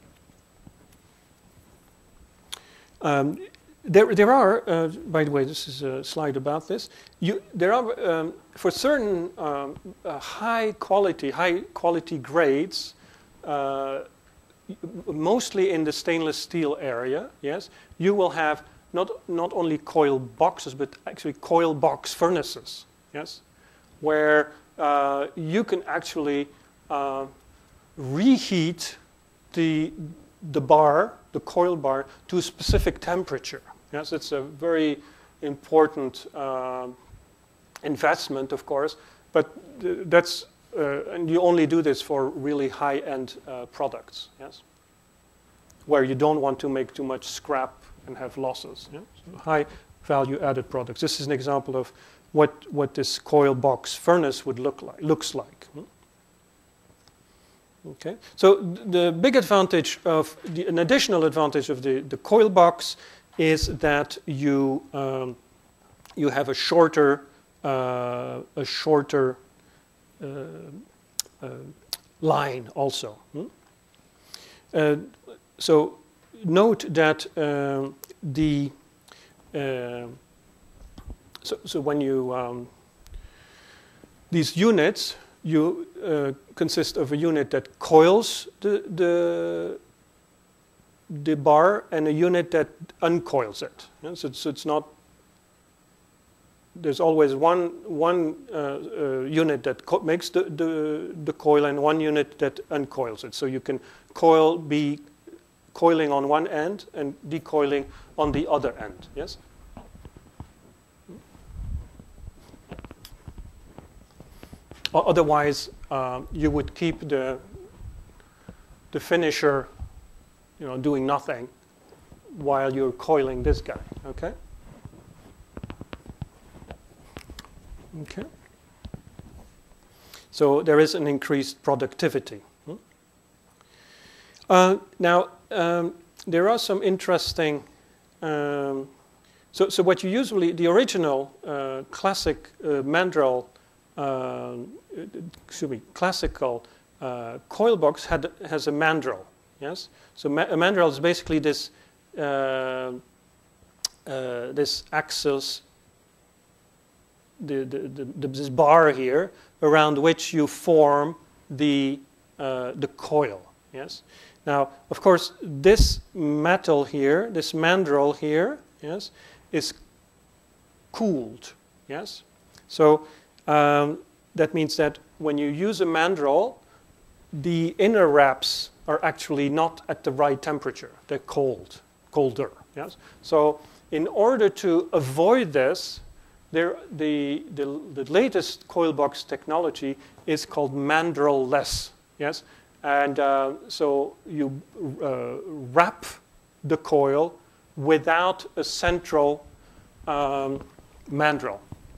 [SPEAKER 1] um, There, there are, uh, by the way, this is a slide about this. You, there are, um, for certain um, uh, high quality, high quality grades, uh, mostly in the stainless steel area, yes, you will have not, not only coil boxes, but actually coil box furnaces, yes, where uh, you can actually uh, reheat the, the bar, the coil bar, to a specific temperature. Yes, it's a very important uh, investment, of course, but that's, uh, and you only do this for really high-end uh, products, yes, where you don't want to make too much scrap and have losses. Yeah? So high value-added products. This is an example of what, what this coil box furnace would look like, looks like. Okay, so the big advantage of, the, an additional advantage of the, the coil box is that you um, you have a shorter uh, a shorter uh, uh, line also. Hmm? Uh, so note that uh, the uh, so, so when you um, these units you uh, consist of a unit that coils the the the bar and a unit that uncoils it. Yeah? So, so it's not. There's always one one uh, uh, unit that co makes the, the the coil and one unit that uncoils it. So you can coil be coiling on one end and decoiling on the other end. Yes. Otherwise, uh, you would keep the the finisher, you know, doing nothing while you're coiling this guy. Okay. Okay. So there is an increased productivity. Hmm? Uh, now, um, there are some interesting. Um, so, so what you usually, the original uh, classic uh, mandrel, uh, excuse me, classical uh, coil box had has a mandrel. Yes. So ma a mandrel is basically this uh, uh, this axis. The, the, the, the, this bar here around which you form the, uh, the coil. Yes. Now, of course, this metal here, this mandrel here, yes, is cooled. Yes. So um, that means that when you use a mandrel, the inner wraps are actually not at the right temperature. They're cold, colder. Yes. So in order to avoid this, There, the, the, the latest coil box technology is called mandrel-less, yes? And uh, so you uh, wrap the coil without a central um, mandrel.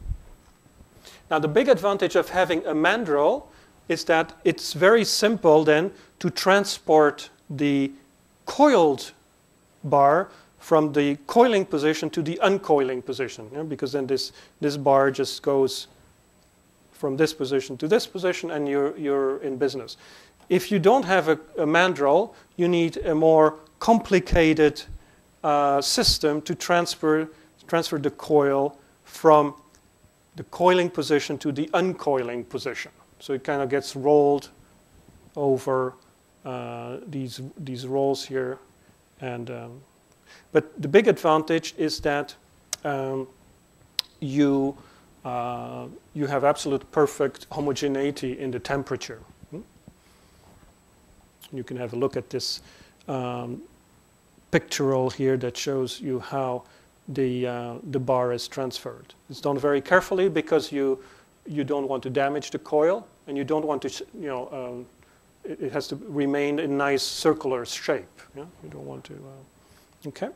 [SPEAKER 1] Now, the big advantage of having a mandrel is that it's very simple then to transport the coiled bar from the coiling position to the uncoiling position, yeah? Because then this, this bar just goes from this position to this position and you're, you're in business. If you don't have a, a mandrel, you need a more complicated uh, system to transfer, transfer the coil from the coiling position to the uncoiling position. So it kind of gets rolled over uh, these, these rolls here. And um, But the big advantage is that um, you, uh, you have absolute perfect homogeneity in the temperature. Hmm? You can have a look at this um, pictorial here that shows you how the, uh, the bar is transferred. It's done very carefully because you, you don't want to damage the coil and you don't want to, you know, um, it, it has to remain in nice circular shape. Yeah? You don't want to, uh, okay.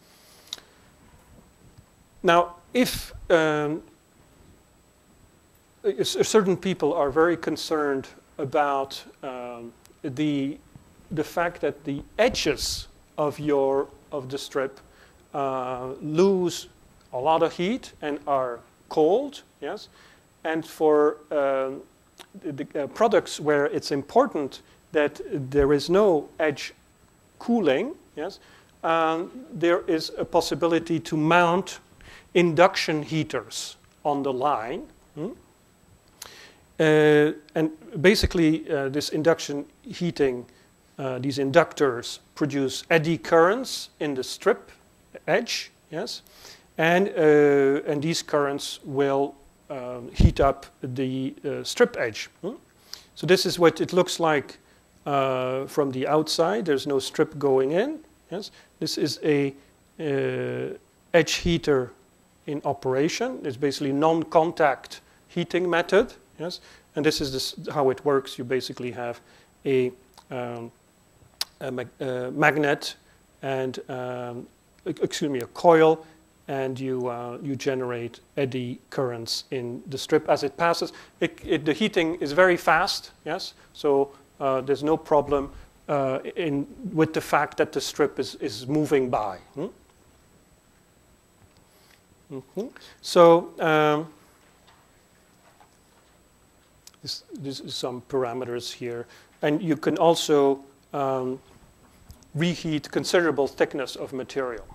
[SPEAKER 1] Now, if um, certain people are very concerned about um, the, the fact that the edges of, your, of the strip uh, lose a lot of heat and are cold, yes, and for um, the, the uh, products where it's important that there is no edge cooling, yes, um, there is a possibility to mount induction heaters on the line. Hmm? Uh, and basically, uh, this induction heating, uh, these inductors produce eddy currents in the strip edge, yes? And, uh, and these currents will um, heat up the uh, strip edge. Hmm? So this is what it looks like uh, from the outside. There's no strip going in, yes? This is a uh, edge heater in operation. It's basically non-contact heating method, yes, and this is this, how it works. You basically have a, um, a mag uh, magnet and um, excuse me, a coil, and you uh, you generate eddy currents in the strip as it passes. It, it, the heating is very fast, yes, so uh, there's no problem uh, in with the fact that the strip is is moving by. Hmm? Mm-hmm. So um, this, this is some parameters here. And you can also um, reheat considerable thickness of material.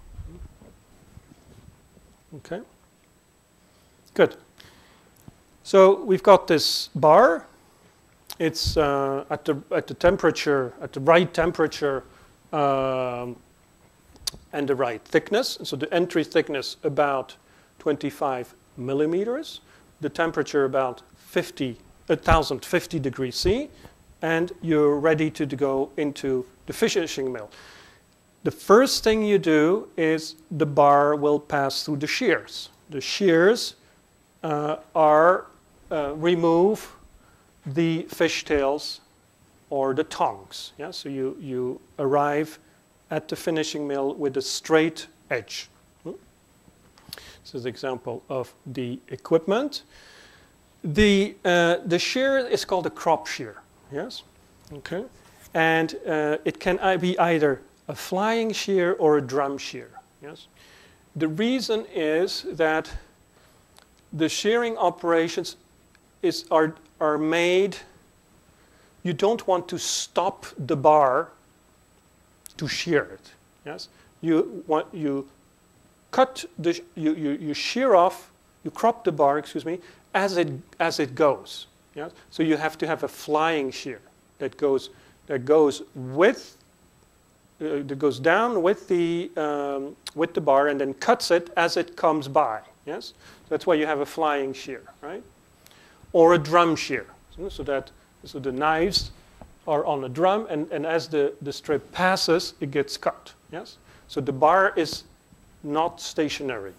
[SPEAKER 1] Okay, good. So we've got this bar. It's uh, at the at the temperature, at the right temperature, um, and the right thickness. So the entry thickness about twenty-five millimeters. The temperature about fifty, one thousand fifty degrees C, and you're ready to, to go into the finishing mill. The first thing you do is the bar will pass through the shears. The shears uh, are uh, remove the fishtails or the tongues. Yeah? So you, you arrive at the finishing mill with a straight edge. Hmm? This is an example of the equipment. The, uh, the shear is called a crop shear. Yes? Okay. And uh, it can be either a flying shear or a drum shear. Yes? The reason is that the shearing operations is, are, are made, you don't want to stop the bar to shear it. Yes? You, want, you cut, the, you, you, you shear off, you crop the bar, excuse me, as it, as it goes. Yes? So you have to have a flying shear that goes, that goes with Uh, that goes down with the, um, with the bar and then cuts it as it comes by. Yes? That's why you have a flying shear, right? Or a drum shear. So, so that so the knives are on a drum, and, and as the, the strip passes, it gets cut. Yes? So the bar is not stationary.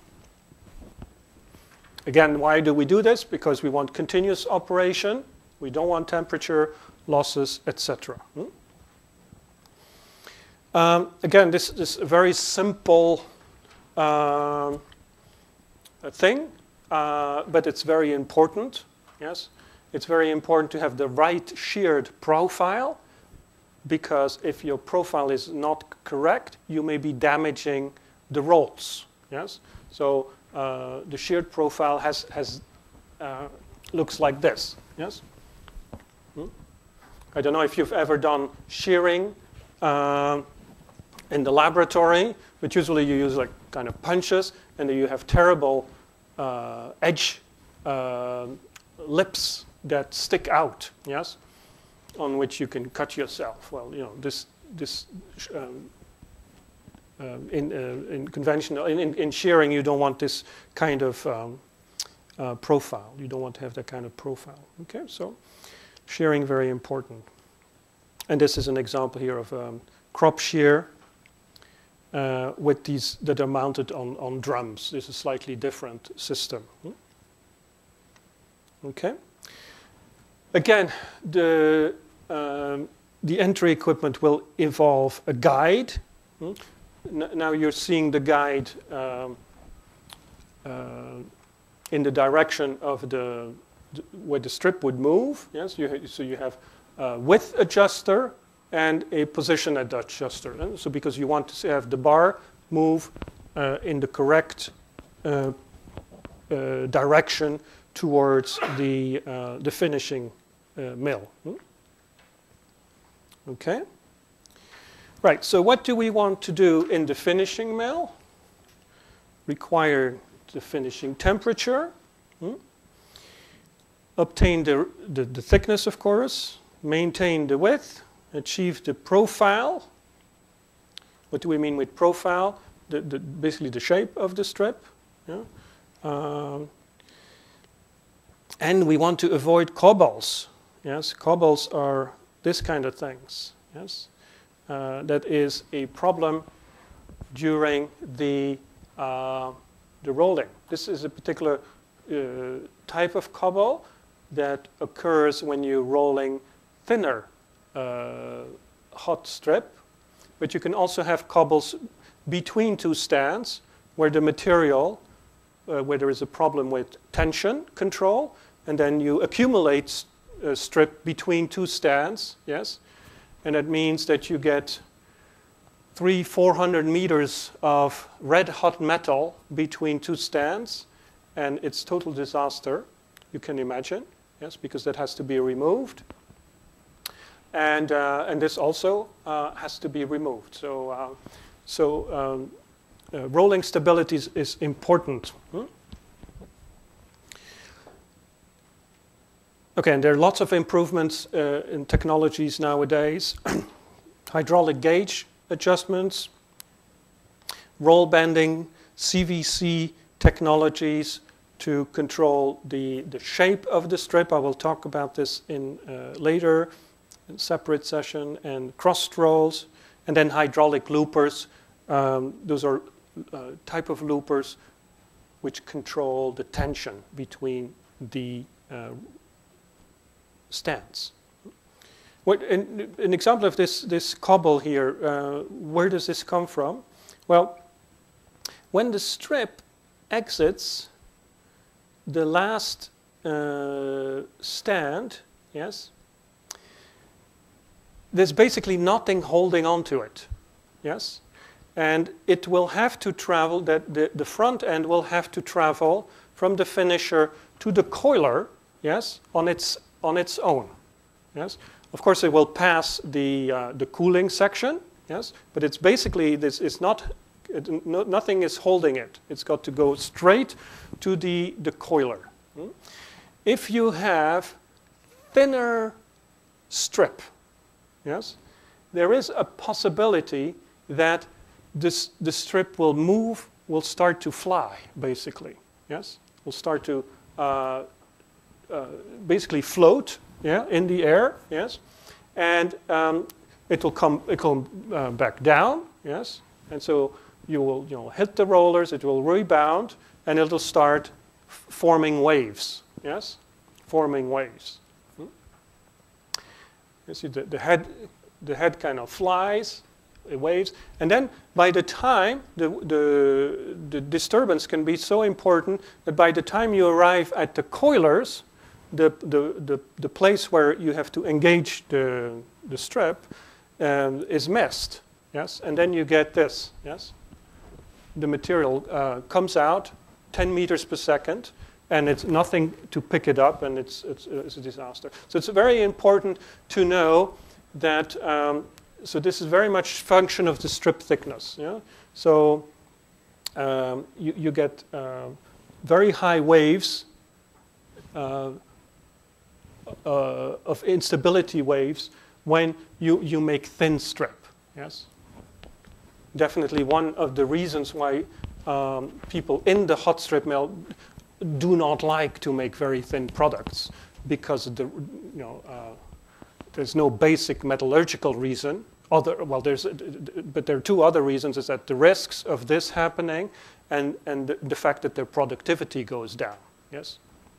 [SPEAKER 1] Again, why do we do this? Because we want continuous operation. We don't want temperature losses, et cetera. Hmm? Um, again, this is a very simple uh, thing, uh, but it's very important. Yes, it's very important to have the right sheared profile, because if your profile is not correct, you may be damaging the rolls. Yes, so uh, the sheared profile has has uh, looks like this. Yes, hmm? I don't know if you've ever done shearing Uh, in the laboratory, but usually you use like kind of punches, and then you have terrible uh, edge uh, lips that stick out, yes, on which you can cut yourself. Well, you know, this this um, uh, in uh, in conventional in, in, in shearing, you don't want this kind of um, uh, profile. You don't want to have that kind of profile. Okay, so shearing very important, and this is an example here of um, crop shear. Uh, with these that are mounted on, on drums. This is a slightly different system. Hmm? Okay. Again, the, um, the entry equipment will involve a guide. Hmm? N now you're seeing the guide um, uh, in the direction of the, the, where the strip would move. Yes, you so you have a width adjuster and a position adjuster. So because you want to have the bar move uh, in the correct uh, uh, direction towards the, uh, the finishing uh, mill. Hmm? Okay. Right, so what do we want to do in the finishing mill? Require the finishing temperature. Hmm? Obtain the, the, the thickness, of course. Maintain the width. Achieve the profile. What do we mean with profile? The, the, basically the shape of the strip. Yeah? Um, and we want to avoid cobbles. Yes, cobbles are this kind of things. Yes, uh, that is a problem during the uh, the rolling. This is a particular uh, type of cobble that occurs when you're rolling thinner Uh, hot strip, but you can also have cobbles between two stands where the material, uh, where there is a problem with tension control, and then you accumulate a strip between two stands, yes, and that means that you get three, four hundred meters of red hot metal between two stands, and it's total disaster, you can imagine. yes, because that has to be removed. And, uh, and this also uh, has to be removed. So, uh, so um, uh, rolling stability is, is important. Hmm? Okay, and there are lots of improvements uh, in technologies nowadays. Hydraulic gauge adjustments, roll bending, C V C technologies to control the, the shape of the strip. I will talk about this in uh, later, in separate session, and crossed rolls, and then hydraulic loopers. Um, those are uh, type of loopers which control the tension between the uh, stands. What, an, an example of this, this cobble here, uh, where does this come from? Well, when the strip exits the last uh, stand, yes, there's basically nothing holding on to it, yes? And it will have to travel, that the, the front end will have to travel from the finisher to the coiler, yes, on its, on its own, yes? Of course, it will pass the, uh, the cooling section, yes, but it's basically, this is not, it, no, nothing is holding it. It's got to go straight to the, the coiler. Hmm? If you have thinner strip, yes, there is a possibility that this, the strip will move, will start to fly, basically, yes, will start to uh, uh, basically float, yeah, in the air, yes, and um, it will come, it will come uh, back down, yes, and so you will, you know, hit the rollers, it will rebound, and it will start f forming waves, yes, forming waves. Hmm? You see, the, the head, the head kind of flies, it waves, and then by the time the the the disturbance can be so important that by the time you arrive at the coilers, The, the, the, the place where you have to engage the, the strip um, is missed, yes? And then you get this, yes? The material uh, comes out ten meters per second, and it's nothing to pick it up, and it's, it's, it's a disaster. So it's very important to know that, um, so this is very much function of the strip thickness, yeah? So um, you, you get uh, very high waves, uh, Uh, of instability waves when you, you make thin strip, yes? Definitely one of the reasons why um, people in the hot strip mill do not like to make very thin products, because the, you know, uh, there's no basic metallurgical reason. Other, well, there's, but there are two other reasons, is that the risks of this happening and, and the, the fact that their productivity goes down, yes?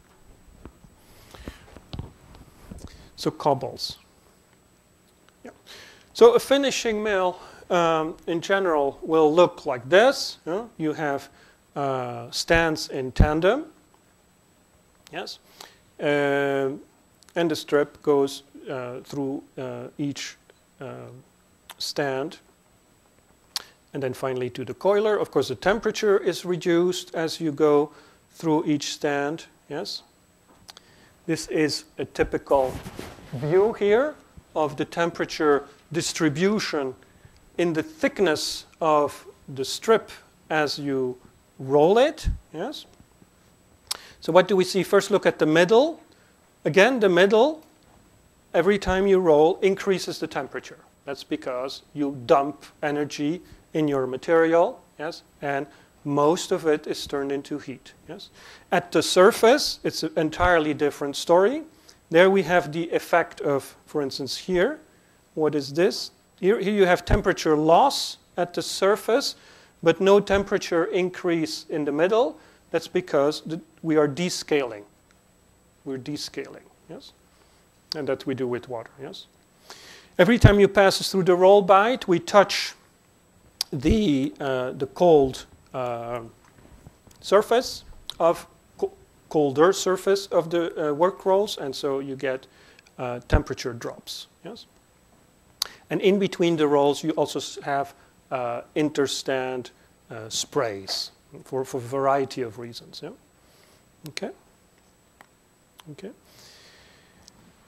[SPEAKER 1] So cobbles. Yeah. So a finishing mill, um, in general, will look like this. You know? You have uh, stands in tandem, yes, uh, and the strip goes uh, through uh, each uh, stand, and then finally to the coiler. Of course, the temperature is reduced as you go through each stand. Yes. This is a typical view here of the temperature distribution in the thickness of the strip as you roll it. Yes. So what do we see? First, look at the middle. Again, the middle, every time you roll, increases the temperature. That's because you dump energy in your material, yes, and most of it is turned into heat. Yes. At the surface, it's an entirely different story. There we have the effect of, for instance, here. What is this? Here, here you have temperature loss at the surface, but no temperature increase in the middle. That's because the, we are descaling. We're descaling, yes? And that we do with water, yes? Every time you pass through the roll bite, we touch the, uh, the cold uh, surface of co colder surface of the uh, work rolls, and so you get uh, temperature drops, yes? And in between the rolls, you also have uh, interstand uh, sprays for, for a variety of reasons, yeah? Okay? Okay.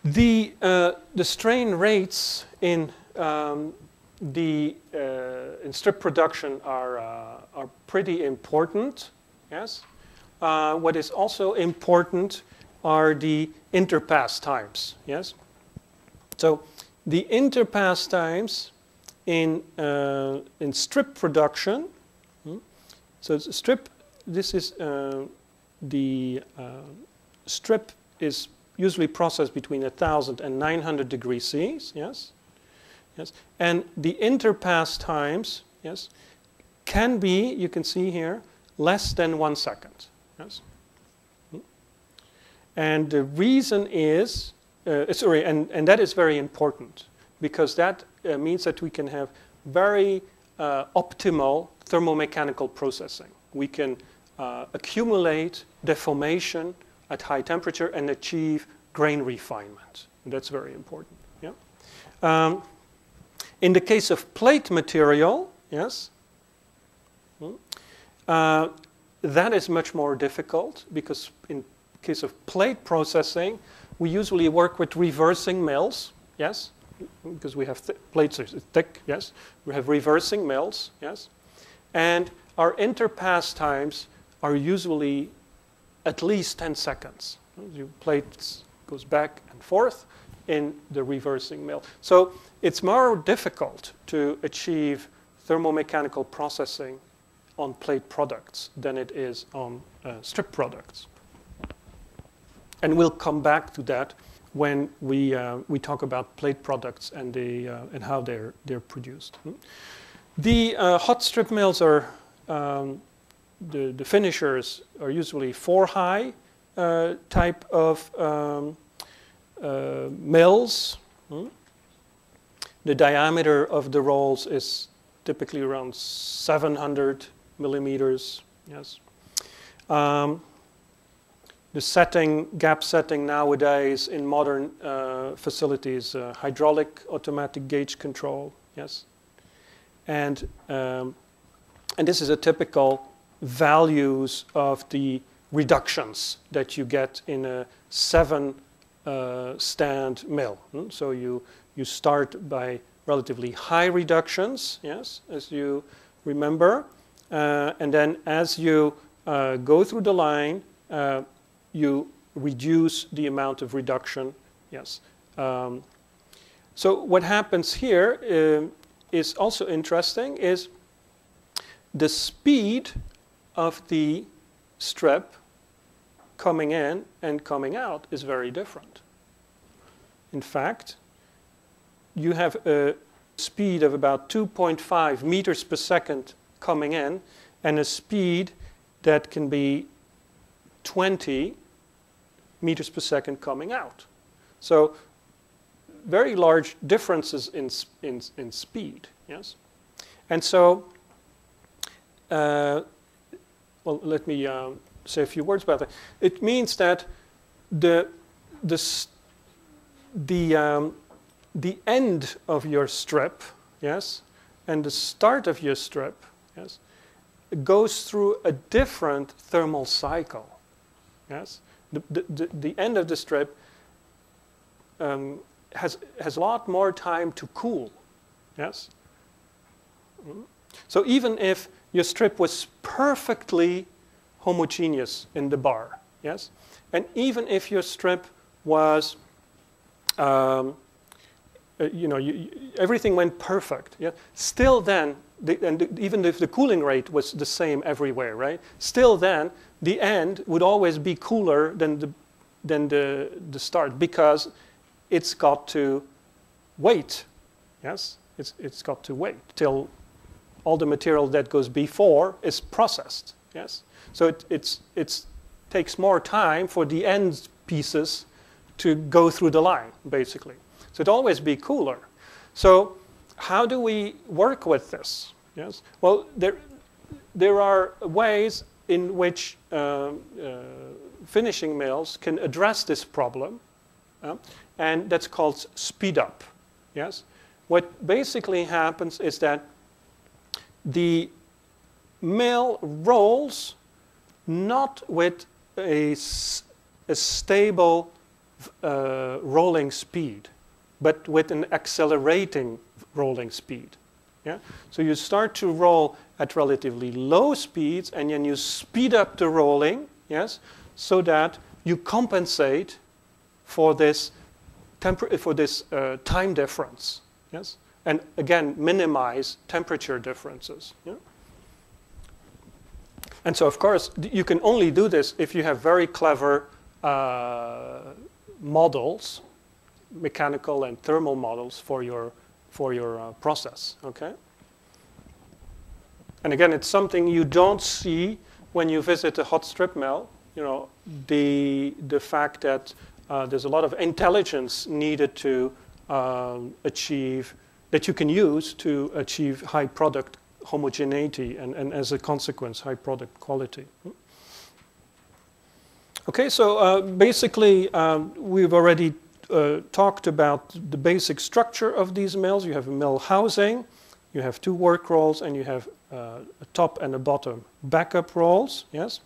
[SPEAKER 1] The, uh, the strain rates in um, the uh, in strip production are, uh, are pretty important, yes. Uh, what is also important are the interpass times, yes. So the interpass times in, uh, in strip production, hmm, so strip, this is uh, the uh, strip is usually processed between one thousand and nine hundred degrees C, yes. Yes, and the interpass times, yes, can be, you can see here, less than one second, yes. And the reason is, uh, sorry, and, and that is very important because that uh, means that we can have very uh, optimal thermomechanical processing. We can uh, accumulate deformation at high temperature and achieve grain refinement. And that's very important, yeah. Um, In the case of plate material, yes, uh, that is much more difficult because in case of plate processing, we usually work with reversing mills, yes, because we have th plates are thick, yes. We have reversing mills, yes, and our interpass times are usually at least ten seconds. The plate goes back and forth in the reversing mill. So it's more difficult to achieve thermomechanical processing on plate products than it is on uh, strip products. And we'll come back to that when we, uh, we talk about plate products and, the, uh, and how they're, they're produced. The uh, hot strip mills are, um, the, the finishers are usually four-high uh, type of um, uh, mills. Hmm? The diameter of the rolls is typically around seven hundred millimeters, yes. Um, the setting, gap setting nowadays in modern uh, facilities, uh, hydraulic automatic gauge control, yes. And, um, and this is a typical values of the reductions that you get in a seven uh, stand mill. Hmm? So you, you start by relatively high reductions, yes, as you remember. Uh, and then as you uh, go through the line, uh, you reduce the amount of reduction, yes. Um, so what happens here uh, is also interesting, is the speed of the strip coming in and coming out is very different. In fact, you have a speed of about two point five meters per second coming in and a speed that can be twenty meters per second coming out. So very large differences in, in, in speed, yes? And so, uh, well, let me uh, say a few words about that. It means that the, the, the, um, the end of your strip, yes, and the start of your strip, yes, goes through a different thermal cycle, yes. The, the, the, the end of the strip um, has, has a lot more time to cool, yes. So even if your strip was perfectly homogeneous in the bar, yes, and even if your strip was, um, uh, you know, you, you, everything went perfect, yeah, still then, the, and the, even if the cooling rate was the same everywhere, right, still then the end would always be cooler than the, than the, the start because it's got to wait, yes, it's, it's got to wait till all the material that goes before is processed, yes. So it it's, it's takes more time for the end pieces to go through the line, basically. So it'd always be cooler. So how do we work with this? Yes. Well, there, there are ways in which uh, uh, finishing mills can address this problem, uh, and that's called speed up. Yes. What basically happens is that the mill rolls not with a, a stable uh, rolling speed, but with an accelerating rolling speed. Yeah? So you start to roll at relatively low speeds, and then you speed up the rolling, yes, so that you compensate for this, temper for this uh, time difference, yes, and again minimize temperature differences. Yeah? And so, of course, you can only do this if you have very clever uh, models, mechanical and thermal models for your for your uh, process. Okay. And again, it's something you don't see when you visit a hot strip mill. You know, the the fact that uh, there's a lot of intelligence needed to um, achieve that you can use to achieve high product homogeneity and, and as a consequence, high product quality. Okay, so uh, basically, um, we've already uh, talked about the basic structure of these mills. You have a mill housing, you have two work rolls, and you have uh, a top and a bottom backup rolls, yes?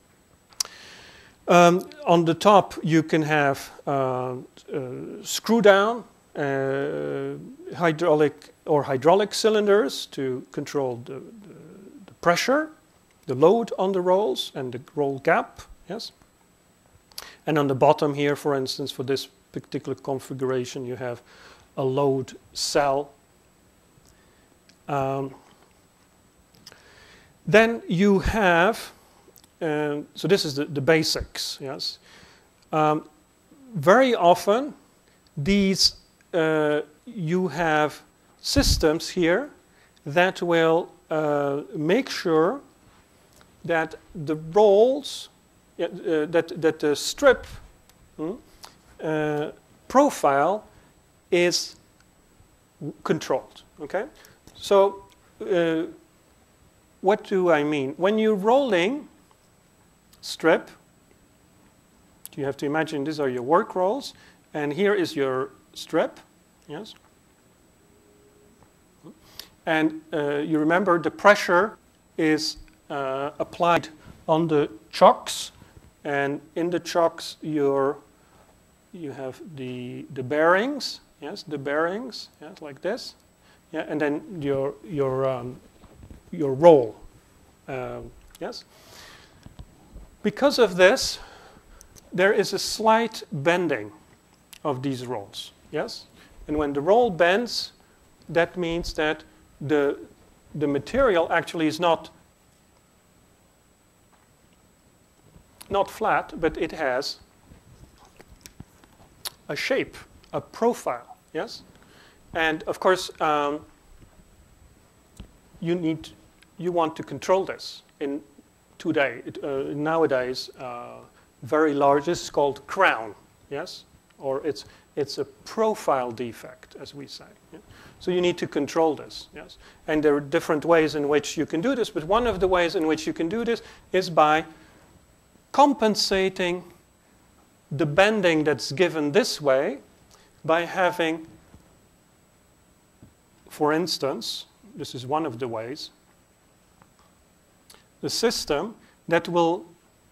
[SPEAKER 1] Um, on the top, you can have uh, uh, screw down, uh, hydraulic or hydraulic cylinders to control the, the, the pressure, the load on the rolls, and the roll gap, yes? And on the bottom here, for instance, for this particular configuration, you have a load cell. Um, then you have, um, so this is the, the basics, yes? Um, very often, these, uh, you have systems here that will uh, make sure that the rolls, uh, that, that the strip hmm, uh, profile is controlled, okay? So uh, what do I mean? When you're rolling strip, you have to imagine these are your work rolls, and here is your strip, yes? And uh, you remember the pressure is uh, applied on the chocks, and in the chocks you're, you have the, the bearings, yes, the bearings, yes, like this, yeah, and then your, your, um, your roll, um, yes. Because of this, there is a slight bending of these rolls, yes? And when the roll bends, that means that the, the material actually is not, not flat, but it has a shape, a profile, yes? And of course, um, you need, you want to control this in today, it, uh, nowadays, uh, very large, this is called crown, yes? Or it's, it's a profile defect, as we say. Yeah? So you need to control this, yes? And there are different ways in which you can do this, but one of the ways in which you can do this is by compensating the bending that's given this way by having, for instance, this is one of the ways, the system that will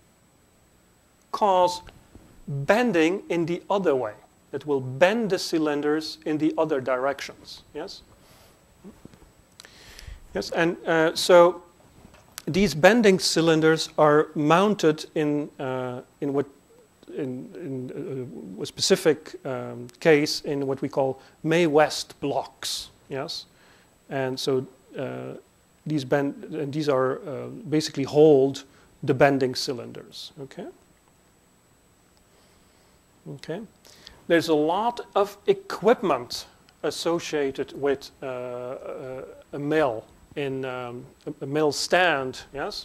[SPEAKER 1] cause bending in the other way, that will bend the cylinders in the other directions, yes? Yes, and uh, so these bending cylinders are mounted in, uh, in what, in, in uh, a specific um, case in what we call May-West blocks, yes? And so uh, these, bend, and these are uh, basically hold the bending cylinders, okay? Okay. There's a lot of equipment associated with uh, a, a mill, in um, a, a mill stand, yes?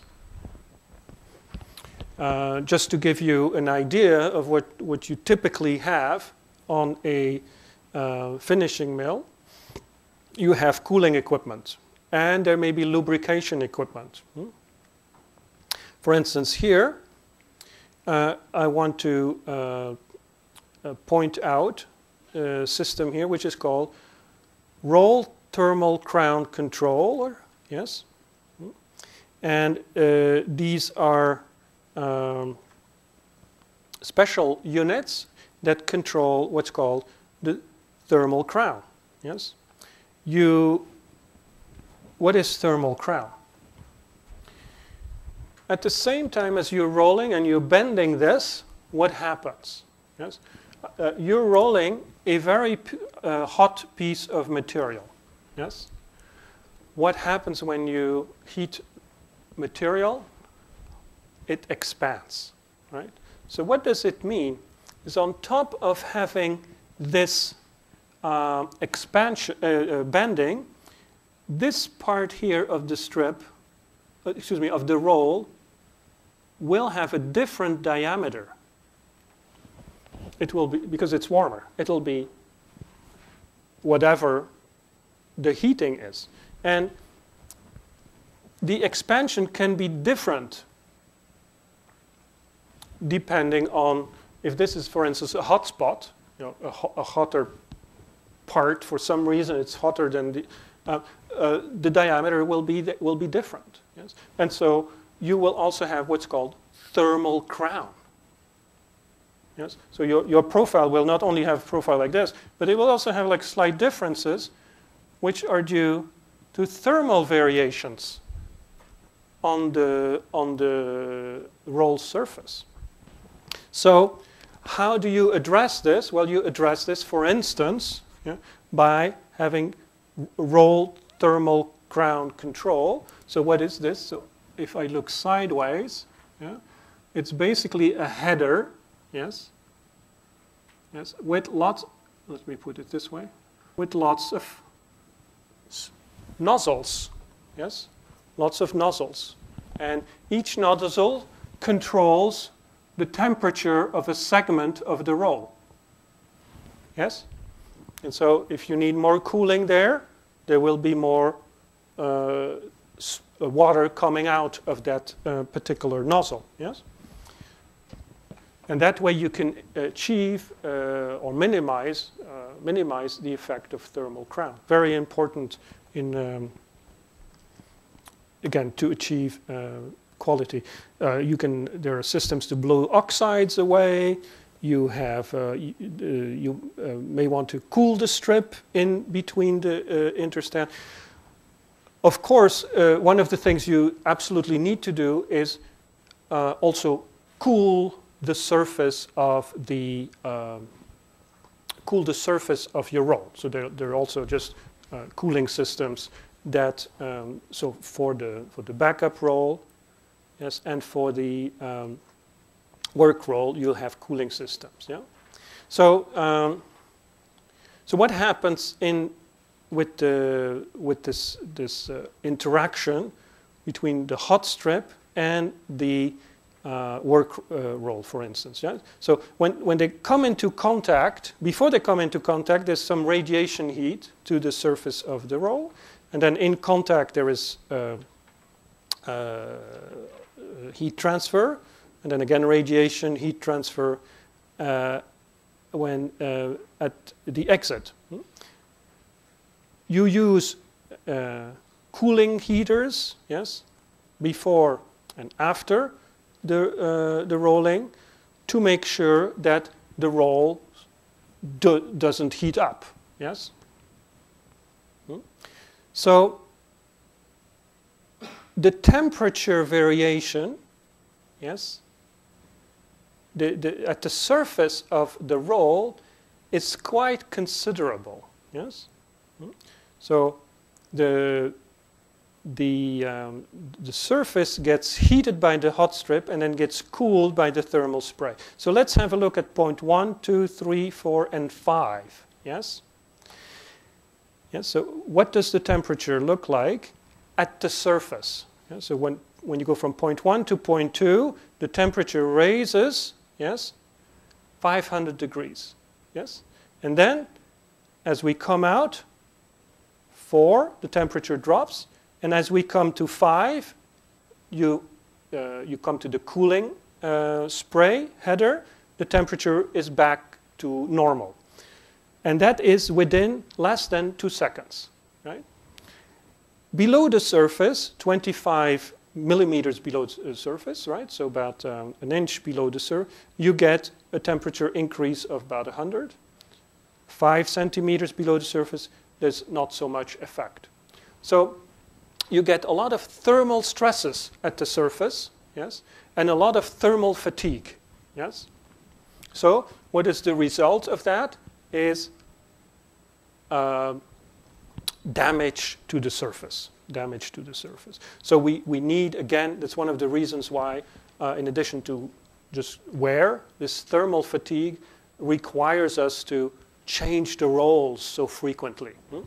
[SPEAKER 1] Uh, just to give you an idea of what, what you typically have on a uh, finishing mill, you have cooling equipment, and there may be lubrication equipment. Hmm? For instance, here, uh, I want to uh, uh, point out a system here which is called roll thermal crown controller, yes? Hmm? And uh, these are um, special units that control what's called the thermal crown. Yes? You, what is thermal crown? At the same time as you're rolling and you're bending this, what happens? Yes? Uh, you're rolling a very uh, hot piece of material. Yes? What happens when you heat material? It expands, right? So what does it mean? Is on top of having this uh, expansion, uh, uh, bending, this part here of the strip, uh, excuse me, of the roll, will have a different diameter. It will be, because it's warmer, it'll be whatever the heating is. And the expansion can be different depending on, if this is, for instance, a hot spot, you know, a, ho a hotter part, for some reason it's hotter than the, uh, uh, the diameter will be, th will be different. Yes? And so you will also have what's called thermal crown. Yes? So your, your profile will not only have a profile like this, but it will also have like slight differences which are due to thermal variations on the, on the roll surface. So how do you address this? Well, you address this, for instance, yeah, by having roll thermal crown control. So what is this? So if I look sideways, yeah, it's basically a header, yes, yes, with lots, let me put it this way, with lots of nozzles, yes, lots of nozzles. And each nozzle controls the temperature of a segment of the roll, yes? And so if you need more cooling there, there will be more uh, water coming out of that uh, particular nozzle, yes? And that way you can achieve uh, or minimize, uh, minimize the effect of thermal crown. Very important in, um, again, to achieve uh, quality. Uh, you can, there are systems to blow oxides away. You have, uh, you, uh, you uh, may want to cool the strip in between the uh, interstand. Of course, uh, one of the things you absolutely need to do is uh, also cool the surface of the um, cool the surface of your roll. So there, there are also just uh, cooling systems that um, so for the for the backup roll, yes, and for the um, work roll, you'll have cooling systems. Yeah. So um, so what happens in with the with this this uh, interaction between the hot strip and the Uh, work uh, roll, for instance. Yeah? So when, when they come into contact, before they come into contact, there's some radiation heat to the surface of the roll. And then in contact, there is uh, uh, heat transfer. And then again, radiation, heat transfer uh, when uh, at the exit. You use uh, cooling heaters, yes, before and after The, uh, the rolling, to make sure that the roll do, doesn't heat up, yes? Hmm? So the temperature variation, yes, the, the, at the surface of the roll is quite considerable, yes? Hmm? So the The, um, the surface gets heated by the hot strip and then gets cooled by the thermal spray. So let's have a look at point one, two, three, four, and five. Yes? Yes, so what does the temperature look like at the surface? Yeah, so when, when you go from point one to point two, the temperature raises, yes, five hundred degrees. Yes? And then, as we come out, four, the temperature drops. And as we come to five, you, uh, you come to the cooling uh, spray header, the temperature is back to normal. And that is within less than two seconds. Right? Below the surface, twenty-five millimeters below the surface, right? So about um, an inch below the surface, you get a temperature increase of about one hundred. Five centimeters below the surface, there's not so much effect. So you get a lot of thermal stresses at the surface, yes, and a lot of thermal fatigue, yes. So what is the result of that is uh, damage to the surface, damage to the surface. So we, we need, again, that's one of the reasons why, uh, in addition to just wear, this thermal fatigue requires us to change the rolls so frequently. Hmm?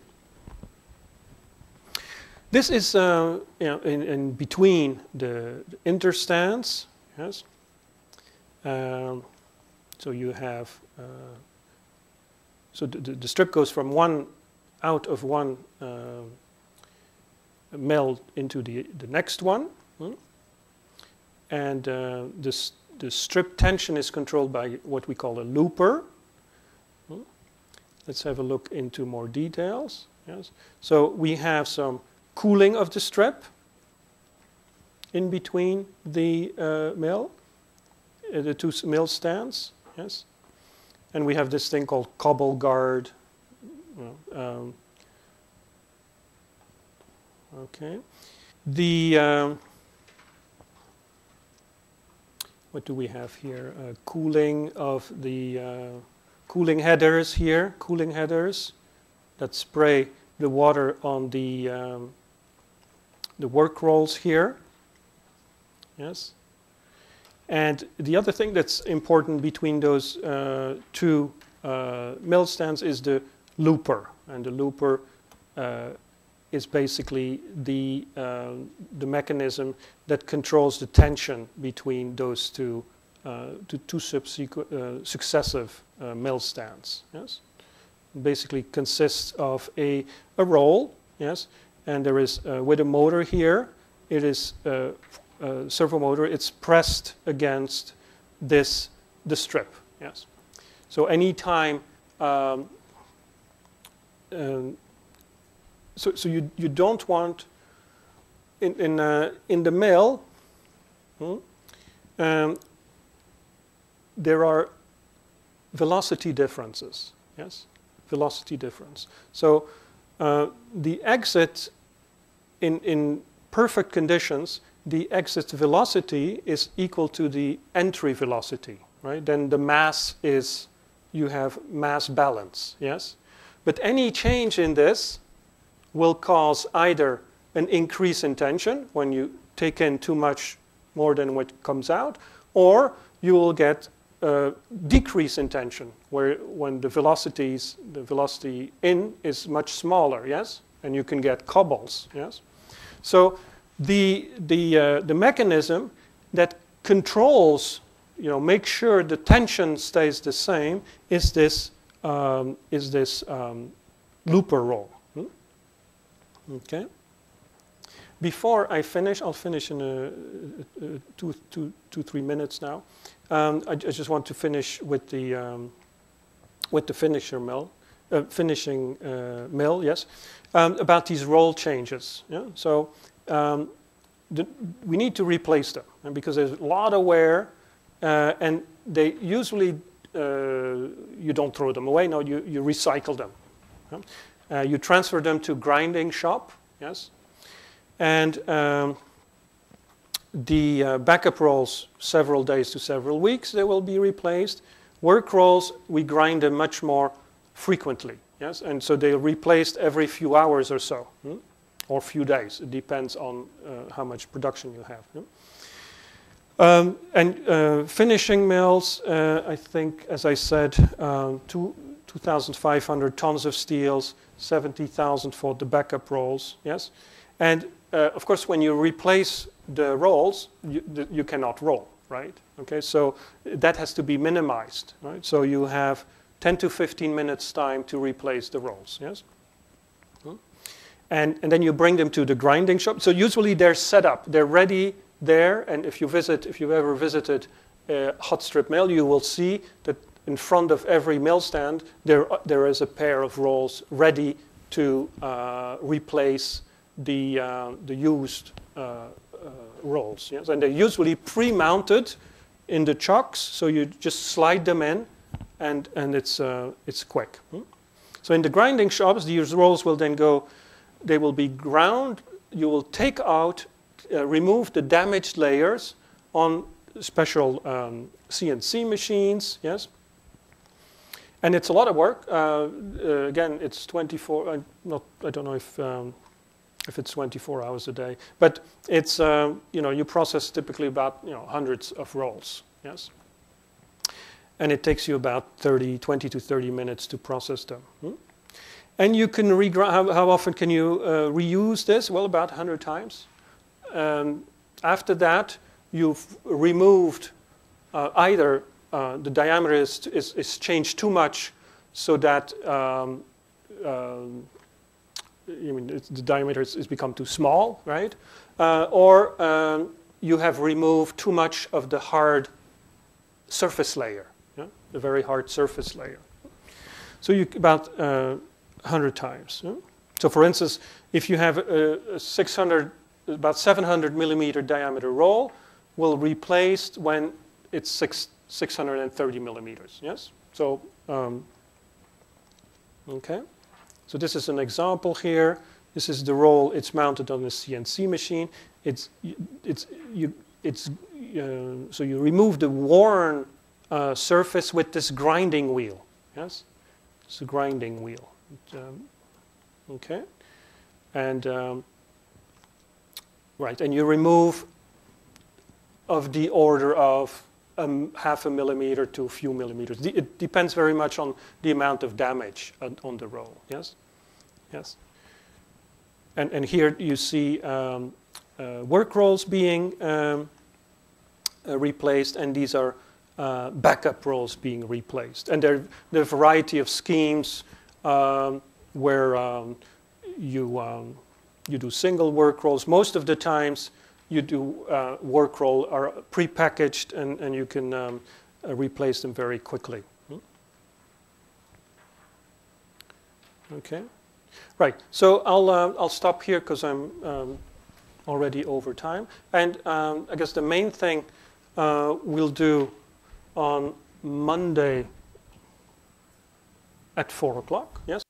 [SPEAKER 1] This is uh, you know, in, in between the, the interstands, yes. Um, so you have, uh, so the, the, the strip goes from one, out of one uh, mill into the, the next one. Hmm? And uh, this, the strip tension is controlled by what we call a looper. Hmm? Let's have a look into more details. Yes. So we have some cooling of the strip in between the uh, mill, uh, the two mill stands, yes. And we have this thing called cobble guard. Um, okay. The um, what do we have here? Uh, cooling of the uh, cooling headers here. Cooling headers that spray the water on the um, the work rolls here, yes. And the other thing that's important between those uh, two uh, mill stands is the looper, and the looper uh, is basically the uh, the mechanism that controls the tension between those two uh, two, two subsequent uh, successive uh, mill stands. Yes, basically consists of a a roll, yes. And there is, uh, with a motor here, it is uh, a servo motor, it's pressed against this, the strip, yes. So anytime, um, um, so, so you, you don't want, in, in, uh, in the mill, hmm, um, there are velocity differences, yes, velocity difference. So uh, the exit, In, in perfect conditions, the exit velocity is equal to the entry velocity, right? Then the mass is, you have mass balance, yes? But any change in this will cause either an increase in tension when you take in too much more than what comes out, or you will get a decrease in tension where when the velocities, the velocity in is much smaller, yes? And you can get cobbles, yes? So the, the, uh, the mechanism that controls, you know, make sure the tension stays the same is this, um, is this um, looper roll. Hmm? Okay. Before I finish, I'll finish in a, a, a two, two, two, three minutes now. Um, I, I just want to finish with the, um, with the finisher mill, uh, finishing uh, mill, yes. Um, about these roll changes. Yeah? So um, the, we need to replace them, and because there's a lot of wear, uh, and they usually, uh, you don't throw them away, no, you, you recycle them. Yeah? Uh, you transfer them to grinding shop, yes, and um, the uh, backup rolls, several days to several weeks, they will be replaced. Work rolls, we grind them much more frequently. Yes, and so they're replaced every few hours or so, hmm? or few days. It depends on uh, how much production you have. Hmm? Um, and uh, finishing mills, uh, I think, as I said, um, two, two thousand five hundred tons of steels, seventy thousand for the backup rolls, yes? And uh, of course, when you replace the rolls, you, the, you cannot roll, right? Okay, so that has to be minimized, right? So you have ten to fifteen minutes time to replace the rolls, yes? Hmm? And, and then you bring them to the grinding shop. So usually they're set up, they're ready there, and if you visit, if you've ever visited a hot strip mill, you will see that in front of every mill stand, there, there is a pair of rolls ready to uh, replace the, uh, the used uh, uh, rolls. Yes? And they're usually pre-mounted in the chocks, so you just slide them in, and, and it's, uh, it's quick. Hmm? So in the grinding shops, these rolls will then go, they will be ground. You will take out, uh, remove the damaged layers on special um, C N C machines, yes? And it's a lot of work. Uh, uh, again, it's twenty-four, uh, not, I don't know if, um, if it's twenty-four hours a day, but it's, uh, you know, you process typically about, you know, hundreds of rolls, yes? And it takes you about thirty, twenty to thirty minutes to process them. Hmm? And you can regrind, how, how often can you uh, reuse this? Well, about one hundred times. Um, after that, you've removed uh, either uh, the diameter is, is, is changed too much so that um, um, I mean, it's, the diameter has become too small, right? Uh, or um, you have removed too much of the hard surface layer, yeah? The very hard surface layer. So you about uh, one hundred times. Yeah? So for instance, if you have a, a six hundred, about seven hundred millimeter diameter roll, will replaced when it's six, 630 millimeters, yes? So, um, okay. So this is an example here. This is the roll. It's mounted on a C N C machine. It's, it's, you, it's, uh, so you remove the worn uh, surface with this grinding wheel, yes? It's a grinding wheel, um, okay? And, um, right, and you remove of the order of um, half a millimeter to a few millimeters. It depends very much on the amount of damage on, on the roll, yes? Yes. And, and here you see um, uh, work rolls being um, uh, replaced, and these are uh, backup rolls being replaced. And there, there are a variety of schemes um, where um, you, um, you do single work rolls. Most of the times, you do uh, work roll are pre-packaged, and, and you can um, uh, replace them very quickly. Hmm? Okay, right. So I'll uh, I'll stop here because I'm um, already over time. And um, I guess the main thing uh, we'll do on Monday at four o'clock. Yes.